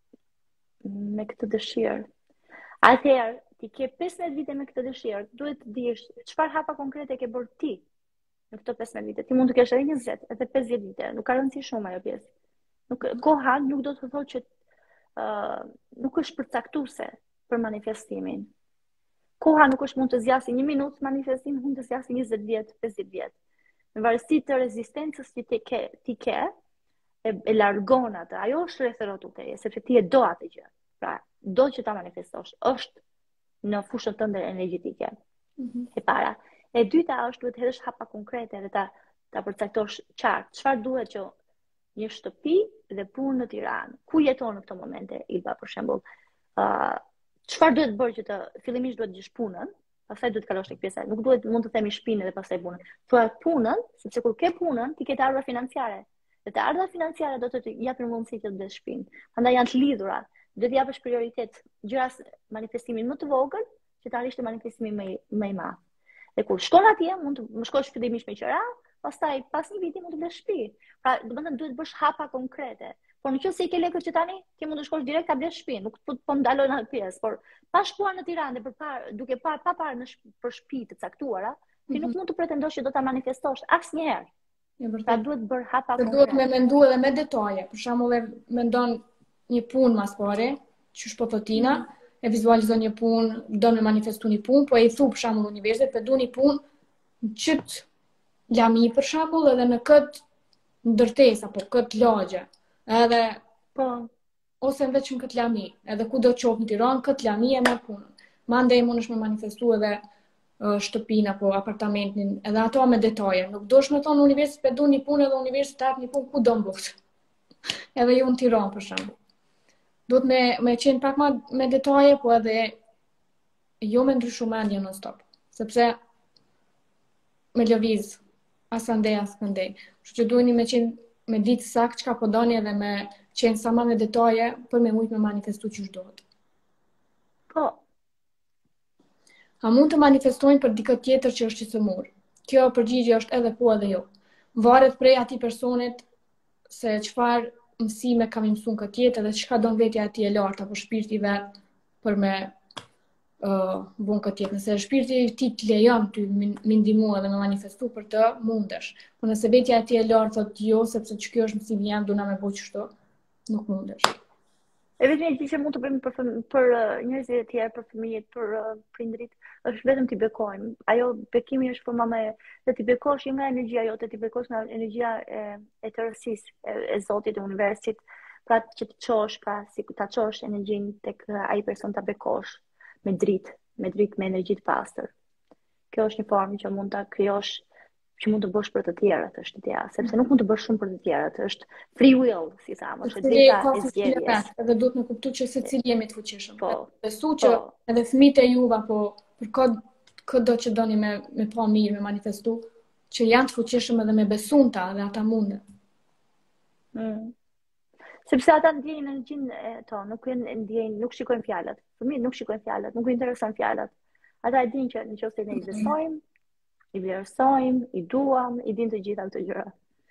me këtë dëshirë. Atëherë, ti ke 15 vite me këtë dëshirë, duhet të dish çfarë hapa konkrete ke bërë ti në këto 15 vite. Ti mund të kesh edhe 20, edhe 50 vite, nuk ka rëndësi shumë ajo pjesë. Koha nuk do të thotë që nuk është përcaktuese për manifestimin. Koha nuk është mund të zgjasë 1 minutë manifestim, mund të zgjasë 20 vjet, 50 vjet. Në varësi të rezistencës që ti ke, e largon atë. Ajo është rrethërotu teje, sepse ti e do atë gjë. Pra, do që ta manifestosh. Është në fushën tënde energjetike. E para. E dyta është duhet të hedhësh hapa konkrete dhe ta përcaktosh qartë. Çfarë duhet që një shtëpi dhe punë në Tiranë. Ku jeton në këto momente, Ilba, për shembull? Çfarë duhet bërë që fillimisht duhet të gjesh punën, pastaj duhet të kalosh tek pjesa. Nuk duhet mund të themi shpinën dhe pastaj punën. Thua punën, sepse kur ke punën, ti ke të ardhurat financiare. Dhe të ardhurat financiare do të të japin mundësi që të bësh shpinë. Prandaj janë të lidhura. Do të japësh prioritet gjëras manifestimin më të vogël, që të arrish të manifestimin më i madh. Dhe kur shkon atje, mund të më shkosh fillimisht me qira, pastaj pas një viti mund të blesh shtëpi. Pra, domethënë duhet bësh hapa konkrete. Por nëse i ke lekët që tani, ti mund të shkosh direkt ta blesh shtëpi, nuk po ndaloj në atë pjesë, por pa shkuar në Tiranë dhe duke pa parë për shtëpi të caktuara, ti nuk mund të pretendosh që do ta manifestosh asnjëherë. Pra duhet bërë hapa konkret. konkret. Duhet me mendu edhe me detaje. Për shembull, mendon një punë mas pare, që shpo thotina, e vizualizon një punë, do me manifestu një punë, po e i thu për shembull universit, për du një punë në qëtë lami për shembull, edhe në këtë ndërtesë apo këtë lagje. Edhe ose në veç në këtë lami, edhe ku do të qofë në Tiranë, këtë lami e me punën. Mandej mund është me manifestu edhe shtëpin apo apartamentin, edhe ato me detaje. Nuk dosh me thonë universit për du një punë edhe universit të apë një punë ku do më bukët. Edhe ju në Tiranë për shembull. Duhet me qenë pak ma me detaje, po edhe jo me ndryshu mendje non stop. Sepse me lëviz as andej as këndej. Kështu që duheni me qenë me ditë sakt çka po doni edhe me qenë sa ma me detaje për me mujt me manifestu që shdohet. Po. A mund të manifestojnë për dikë tjetër që është qësëmur? Kjo përgjigje është edhe po edhe jo. Varet prej atij personit se çfarë mësime kam i mësuar këtë jetë edhe çka don vetja e tij e lartë apo shpirti i vet për me bon këtë jetë. Nëse shpirti i tij të lejon ty me ndihmu edhe me manifestu për të, mundesh. Po nëse vetja e tij e lartë thotë jo, sepse kjo është mësimi jam, duna me bëj kështu, nuk mundesh. E vetëm gjë që mund të bëjmë për njerëzit e tjerë, për fëmijët, për prindrit, është vetëm t'i bekojmë. Ajo bekimi është për mame, dhe t'i bekosh jo nga energjia jote, t'i bekosh nga energjia e tërësisë, e Zotit, e universit, pra që të qosh, pra si ta qosh energjinë tek ai person ta bekosh me dritë, me energji të pastër. Kjo është një formë që mund ta krijosh, që mund të bësh për të tjerët, është ideja, sepse nuk mund të bësh shumë për të tjerët, është free will, si thamë, është drejta e zgjedhjes. Edhe duhet me kuptu që secili jemi të fuqishëm. Po. Besu që edhe fëmijët e juve apo për këtë që doni me pa mirë, me manifestu, që janë të fuqishëm edhe me besunta dhe ata mundën. Sepse ata ndjejnë energjinë e to, nuk shikojnë fjalët. Fëmijët nuk shikojnë fjalët, nuk i intereson fjalët. Ata e dinë që nëse ne i besojmë, i vlerësojmë, i duam, i dinë të gjitha këto gjëra.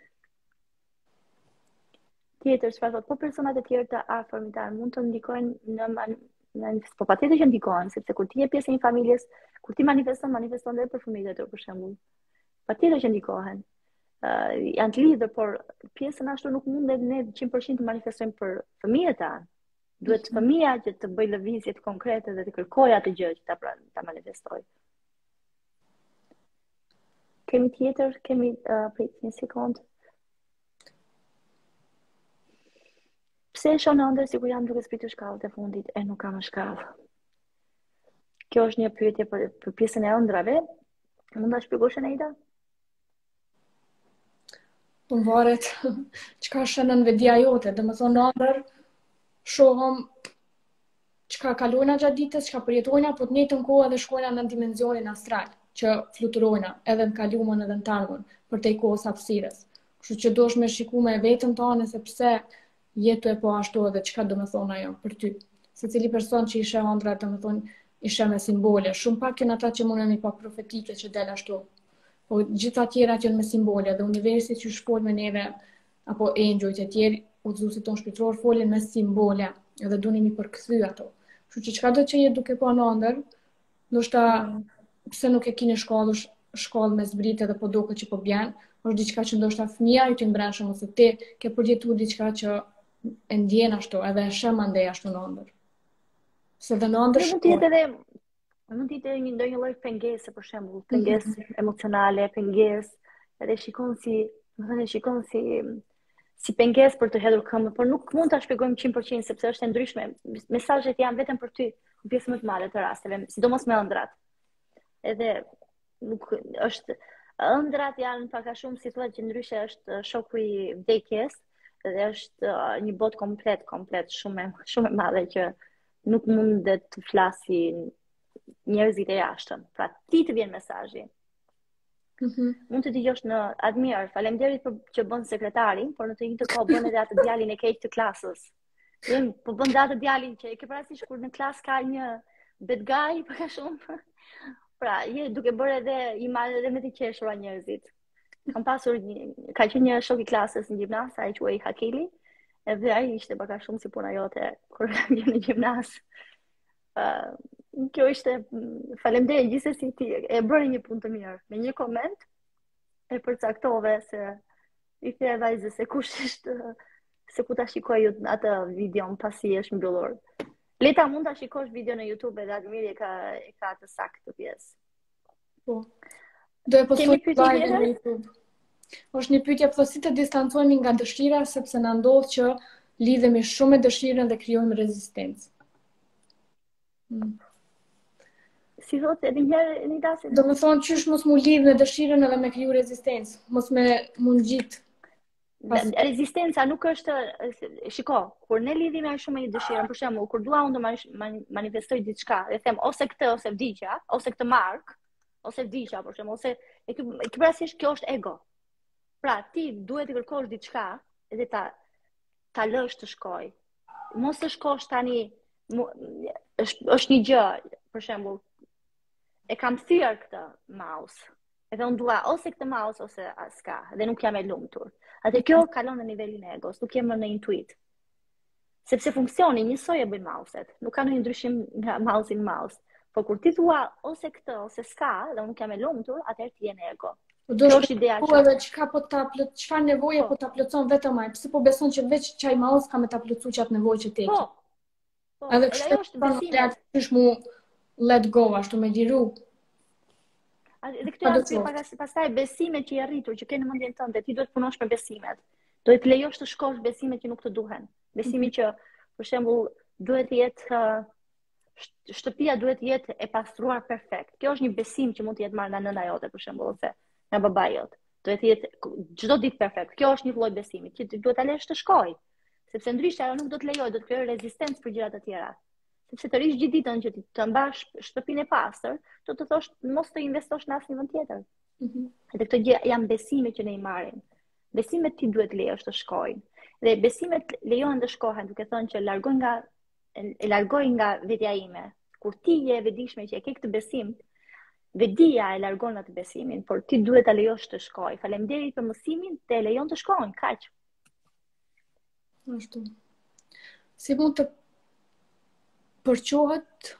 Tjetër, çfarë thotë, po personat e tjerë të afërmitar mund të ndikojnë në po patjetër që ndikojnë, sepse kur ti je pjesë e një familjes, kur ti manifeston edhe për fëmijët e tu për shembull. Patjetër që ndikohen. Janë të lidhur, por pjesën ashtu nuk mundet ne 100% të manifestojmë për fëmijët tanë. Duhet fëmia që të bëjë lëvizje të konkrete dhe të kërkojë atë gjë që ta manifestojë. Kemi tjetër, prit një sekond. Pse e shonë ëndër sikur jam duke zbritur shkallët e fundit e nuk kam shkallë? Kjo është një pyetje për pjesën e ëndrave. Mund ta shpjegosh Eneida? Po varet çka shënon vetdia jote, domethënë ëndër shohëm çka kalojna gjatë ditës, çka përjetojna, po të njëjtën kohë edhe shkojna në dimenzionin astral, që fluturojna edhe në kaluamën edhe në tarmën për te kohës hapësirës. Kështu që duhesh me shikuar me veten tonë se pse jetu e po ashtu edhe çka do të thonë ajo për ty. Secili person që i sheh ëndra, domethënë i sheh me simbole, shumë pak janë ata që mundemi pa profetike që del ashtu. Po gjitha tjera që janë me simbole dhe universi që shpol me neve apo engjëjt e tjerë, udhëzuesit tonë shpirtëror folin me simbole, edhe dunim i përkthy ato. Kështu që çka do të jetë duke pa në ëndër, ndoshta pse nuk e keni shkollë me zbritë edhe po duket që po bjen, është diçka që ndoshta fëmia i të mbrëmshëm ose ti ke përjetuar diçka që e ndjen ashtu, edhe e sheh mandej ashtu në ëndër. Se dhe në ëndër mund të jetë ndonjë lloj pengese për shembull, pengesë emocionale, pengesë, edhe shikon si pengesë për të hedhur këmbë, por nuk mund ta shpjegojmë 100% sepse është e ndryshme. Mesazhet janë vetëm për ty, në pjesë më të madhe të rasteve, sidomos me ëndrat. Edhe nuk është ëndrat janë pak a shumë si thuhet që ndryshe është shoku i vdekjes, dhe është një botë komplet shumë e madhe që nuk mundet të flasin njerëzit e jashtëm. Pra ti të vjen mesazhi. Mund të dëgjosh në admir, faleminderit për që bën sekretarin, por në të njëjtën kohë bën edhe atë djalin e keq të klasës. Po bën atë djalin që e ke parasysh kur në klasë ka një bad guy, për shumë. Pra, je duke bërë edhe i marrë edhe me të qeshura njerëzit. Ka qenë një shok i klasës në gjimnas, ai quhej Hakili, Edhe ai ishte baka shumë si puna jote kur vjen në gjimnas. Kjo ishte faleminderit gjithsesi ti e bëre një punë të mirë. Me një koment e përcaktove se i the vajzës se kush është se ku ta shikoj atë videon pasi është mbyllur. Leta mund ta shikosh video në YouTube edhe Admiri e ka të saktë të pjesë. Po. Do e postoj Kemi pyetje live në tjetër? YouTube. Është një pyetje po si të distancohemi nga dëshira sepse na ndodh që lidhemi shumë me dëshirën dhe krijojmë rezistencë. Si thotë edhe një herë një dasi. Do më thonë qysh mos mu lidh me dëshirën edhe me kriju rezistencë, mos me mund gjitë. Rezistenca nuk është, shiko, kur ne lidhemi aq shumë me një dëshirë, për shembull, kur dua unë të manifestoj diçka, dhe them ose këtë ose vdiqja, ose këtë mark, ose vdiqja, për shembull, ose e ke parasysh kjo është ego. Pra, ti duhet të kërkosh diçka edhe ta lësh të shkoj. Mos të shkosh tani, është një gjë, për shembull, e kam thyer këtë mouse. Edhe unë dua ose këtë mouse ose s'ka, dhe nuk jam e lumtur. Atë kjo kalon në nivelin e egos, nuk jem në intuit. Sepse funksioni njësoj e bëjnë mauset, nuk ka ndonjë ndryshim nga mouse in mouse. Po kur ti thua ose këtë ose s'ka, dhe unë nuk jam e lumtur, atëherë ti je në ego. Kjo është ideja që çfarë nevoje po ta plotson vetëm ai. Pse po beson që veç çaj mouse ka me ta plotsuar çat nevojë që tek. Po. Edhe kështu është besimi. Është mu let go ashtu me liru. Dhe këtu janë pastaj besimet që i arritur, që ke në mendjen tënde, ti duhet punosh me besimet. Duhet të lejosh të shkosh besimet që nuk të duhen. Besimi që, për shembull, duhet të jetë shtëpia duhet të jetë e pastruar perfekt. Kjo është një besim që mund të jetë marrë nga nëna jote, për shembull, ose nga babai jot. Duhet të jetë çdo ditë perfekt. Kjo është një lloj besimi që duhet ta lesh të shkojë. Sepse ndryshe ajo nuk do të lejojë, do të krijojë rezistencë për gjërat e tjera. Sepse të rish gjithë ditën që ti të mbash shtëpinë e pastër, do të thosh mos të investosh në asnjë vend tjetër. Edhe këto gjë janë besime që ne i marrim. Besimet ti duhet lejosh të shkojnë. Dhe besimet lejohen të shkohen, duke thënë që largoj nga vetja ime. Kur ti je e vetëdijshme që e ke këtë besim, vedia e largon atë besimin, por ti duhet ta lejosh të shkojë. Faleminderit për mësimin, te lejon të shkojnë, kaq. Ashtu. Si mund të përquhet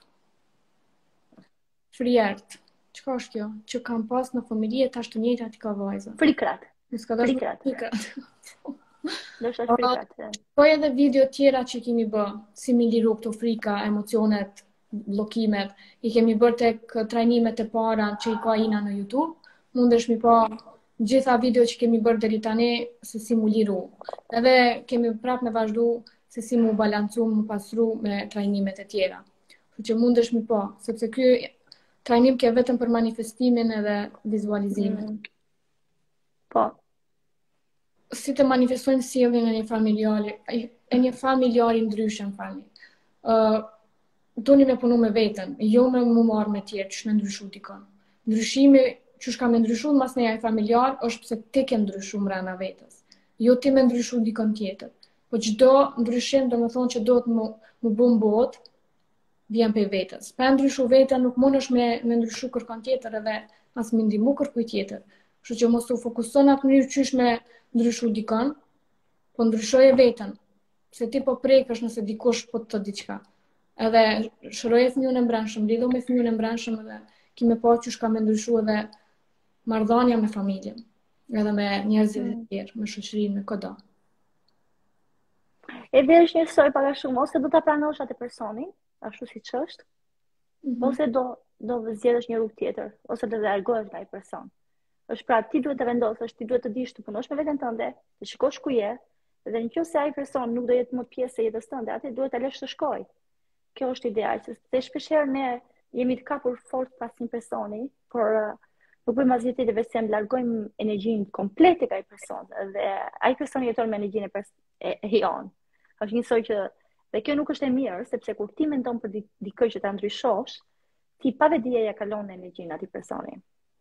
friert? Çka është kjo? Që kam pas në familje tash të njëjtat i ka vajza. Frikrat. Frikrat. Do të frikrat. Po edhe video tjera që kemi bë, si mi liru këto frika, emocionet, bllokimet, i kemi bërë tek trajnimet e para që i ka Ina në YouTube. Mundesh mi pa gjitha video që kemi bërë deri tani se si mu liru. Edhe kemi prapë me vazhdu se si mu balancu, mu pasru me trajnimet e tjera. Që mundesh mi pa, sepse ky trajnim ke vetëm për manifestimin edhe vizualizimin. Po. Si të manifestojmë sjelljen e një familjari ndryshëm, falni. Doni me punu me veten, jo me mu marrë me tjerë, që në ndryshu dikon. Ndryshimi që shka me ndryshu mas në jaj familjar, është pse ti ke ndryshu mrena vetës. Jo ti me ndryshu dikon tjetër. Po çdo ndryshim do më thonë që do të mu bu mbot, vjen për vetës. Pa ndryshu vetën, nuk mund është me ndryshu kërkon tjetër edhe as me ndihmu kërkuj tjetër. Kështu që mos u fokuson atë mënyrë qysh me ndryshu dikon, po ndryshoje vetën. Se ti po prekësh nëse dikush po të diçka. Edhe shëroje fëmijën e mbrëmshëm, lidhu me fëmijën e mbrëmshëm edhe kime pa qysh ka me ndryshu edhe marrëdhënia me familjen, edhe me njerëzit e tjerë, me shoqërinë, me kodo. Edhe është njësoj pak a shumë, ose do ta pranosh atë personin, ashtu siç është, ose do zgjedhësh një rrugë tjetër, ose do të largohesh nga ai person. Është pra ti duhet të vendosësh, ti duhet të dish të punosh me veten tënde, të shikosh ku je, dhe nëse ai person nuk do jetë më pjesë e jetës tënde, atë duhet ta lësh të shkojë. Kjo është ideja, se shpeshherë ne jemi të kapur fort pas një personi, por nuk bëjmë asgjë tjetër veç se largojmë energjinë komplet tek ai person, dhe ai person jeton me energjinë e jon. Është njësoj që dhe kjo nuk është e mirë, sepse kur ti mendon për dikë që ta ndryshosh, ti pa vetdije ja kalon energjinë atij personi.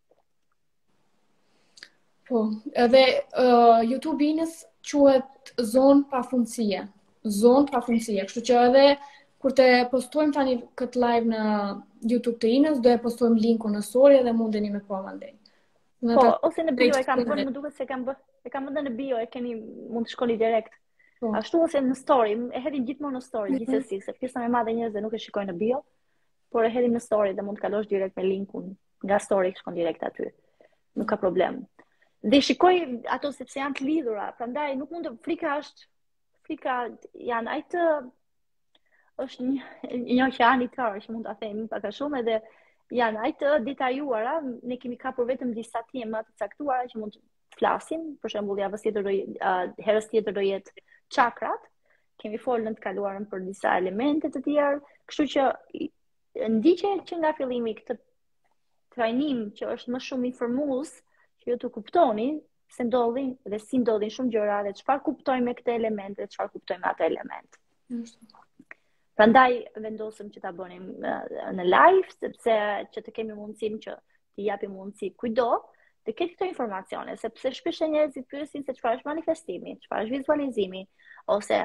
Po, edhe YouTube Inës quhet zonë pafundësie. Zonë pafundësie. Kështu që edhe kur të postojmë tani këtë live në YouTube të Inës, do e postojmë linkun në story dhe mundeni me pa mandej. Po, ose në bio e kam bërë, më duket se e kam vënë në bio, mund të shkoni direkt. Po. Ashtu ose në story, e hedhim gjithmonë në story, gjithsesi, se pjesa më e madhe e njerëzve nuk e shikojnë në bio, por e hedhim në story dhe mund të kalosh direkt me linkun nga story shkon direkt aty. Nuk ka problem. Dhe shikoj ato sepse janë të lidhura, prandaj nuk mund të frika janë ajtë është një oqeanitar që mund ta themi pak a shumë edhe janë ajtë detajuara, ne kemi kapur vetëm disa tema të caktuara që mund të flasim, për shembull javës tjetër herës tjetër do jetë çakrat, kemi folur në të kaluarën për disa elemente të tjerë, kështu që ndiqe që nga fillimi këtë trajnim që është më shumë informues, që ju të kuptoni se ndodhin dhe si ndodhin shumë gjëra dhe çfarë kuptojmë me këtë element dhe çfarë kuptojmë me atë element. Prandaj vendosëm që ta bënim në live, sepse që të kemi mundësinë që t'i japim mundësi kujdo të ketë këto informacione, sepse shpesh njerëzit pyesin se çfarë është manifestimi, çfarë është vizualizimi, ose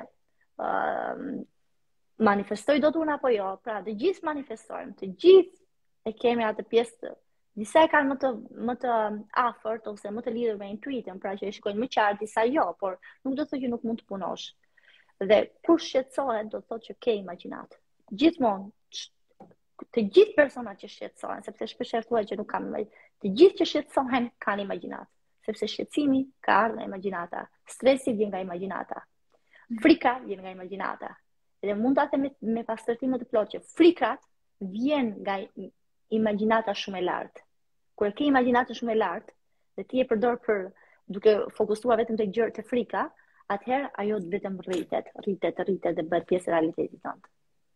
manifestoj dot unë apo jo. Pra, të gjithë manifestojmë, të gjithë e kemi atë pjesë. Disa e kanë më të afërt ose më të lidhur me intuitën, pra që e shikojnë më qartë, disa jo, por nuk do të thotë që nuk mund të punosh. Dhe kur shqetësohen do të thotë që ke imagjinat. Gjithmonë, të gjithë personat që shqetësohen, sepse shpesh thuhet që nuk kanë, të gjithë që shqetësohen kanë imagjinat, sepse shqetësimi ka ardhur nga imagjinata, stresi vjen nga imagjinata, frika vjen nga imagjinata. Dhe mund ta them me pastërtim më të plotë që frikat vjen nga imagjinata shumë e lartë. Kur ke imagjinata shumë e lartë dhe ti e përdor për duke fokusuar vetëm te gjërat e frika, atëherë ajo vetëm rritet dhe bëhet pjesë e realitetit tënd.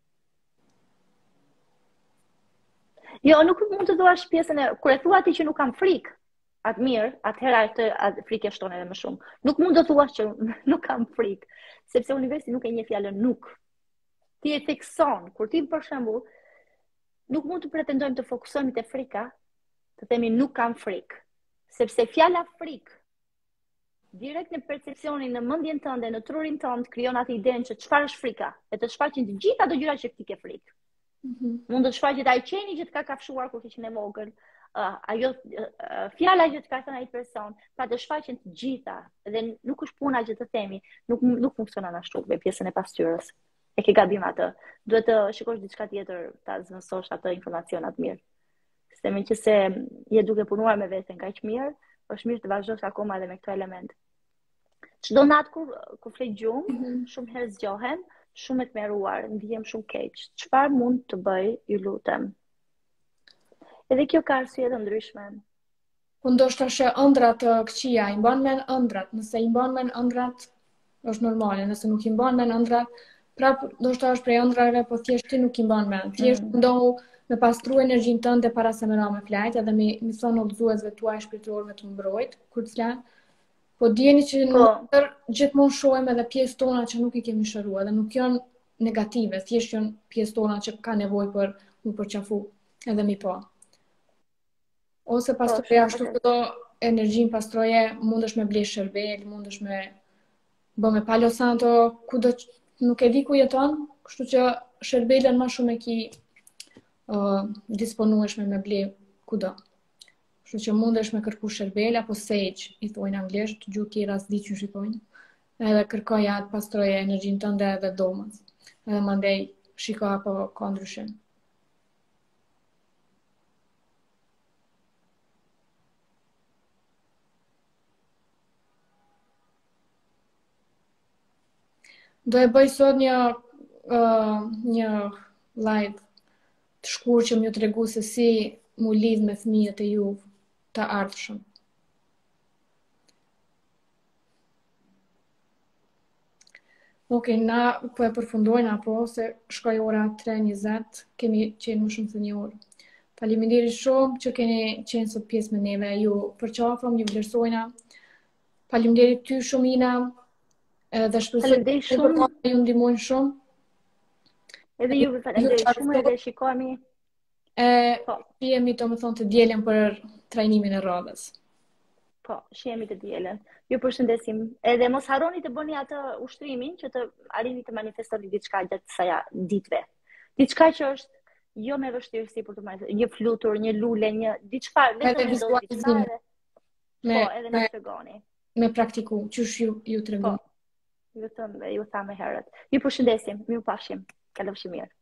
Jo, nuk mund të thuash pjesën e kur e thua ti që nuk kam frikë, atë mirë, atëherë atë frikë shton edhe më shumë. Nuk mund të thuash që nuk kam frikë, sepse universi nuk e njeh fjalën nuk. Ti e thekson, kur ti për shembull nuk mund të pretendojmë të fokusohemi te frika, të themi nuk kam frikë, sepse fjala frikë direkt në percepcionin, në mendjen tënde, në trurin tënd krijon atë idenë që çfarë është frika, e të shfaqin të gjitha ato gjëra që ti ke frikë. Mund të shfaqet ai qeni që të ka kafshuar kur ke qenë vogël, ajo fjala që të ka thënë ai person, pra të shfaqen të gjitha, dhe nuk është puna që të themi, nuk funksionon ashtu me pjesën e pasqyrës. E ke gabim atë. Duhet të shikosh diçka tjetër, ta zëvendësosh atë informacion atë mirë. Se meqense je duke punuar me veten kaq mirë, është mirë të vazhdosh akoma edhe me këtë element. Çdo natë kur flet gjumë, shumë herë zgjohem, shumë e tmerruar, ndihem shumë keq. Çfarë mund të bëj, ju lutem? Edhe kjo ka arsye të ndryshme. Po ndoshta she ëndrat të këqija, i mban mend ëndrat, nëse i mban mend ëndrat është normale, nëse nuk i mban mend ëndrat, prapë ndoshta është prej ëndrave, po thjesht ti nuk i mban mend. Thjesht ndohu me pastru energjinë tënde para se me ra me flajt, edhe me thonë udhëzuesve tuaj shpirtëror me të mbrojt, kur të flas. Po dijeni që në gjithmonë shohim edhe pjesë tona që nuk i kemi shëruar, dhe nuk janë negative, thjesht janë pjesë tona që ka nevojë për mu përqafu, edhe mi po. Ose pastroje ashtu këto energjinë pastroje, mundesh me blesh shërbel, mundesh me bë me Palo Santo, kudo nuk e di ku jeton, kështu që shërbelen më shumë e ki disponueshme me ble kudo. Kështu që mundesh me kërku shërbel apo sage, i thojnë anglisht, gjuhë tjera s'di që shikojnë. Edhe kërkoja të pastroje energjinë tënde edhe domës. Edhe mandej shiko apo ka ndryshim. Do e bëj sot një live të shkurtër që më ju tregu se si mu lidh me fëmijët e ju të ardhshëm. Okej, na po e përfundojnë apo se shkoj ora 3:20, kemi qenë më shumë se një orë. Faleminderit shumë që keni qenë sot pjesë me neve, ju përqafëm, ju vlerësojna. Faleminderit ty shumë Ina. Dhe shpresoj që ju ndihmojnë shumë. Edhe ju falenderoj shumë edhe shikojmë. Shihemi domethënë të dielën për trajnimin e radhës. Po, shihemi të dielën. Ju përshëndesim. Edhe mos harroni të bëni atë ushtrimin që të arrini të manifestoni diçka gjatë kësaj ditëve. Diçka që është jo me vështirësi për të manifestuar, një flutur, një lule, një diçka vetëm vizualizim. Po, edhe na tregoni. Me praktiku, qysh ju tregoni. ju tha më herët. Ju përshëndesim, mirupafshim. Kalofshi mirë.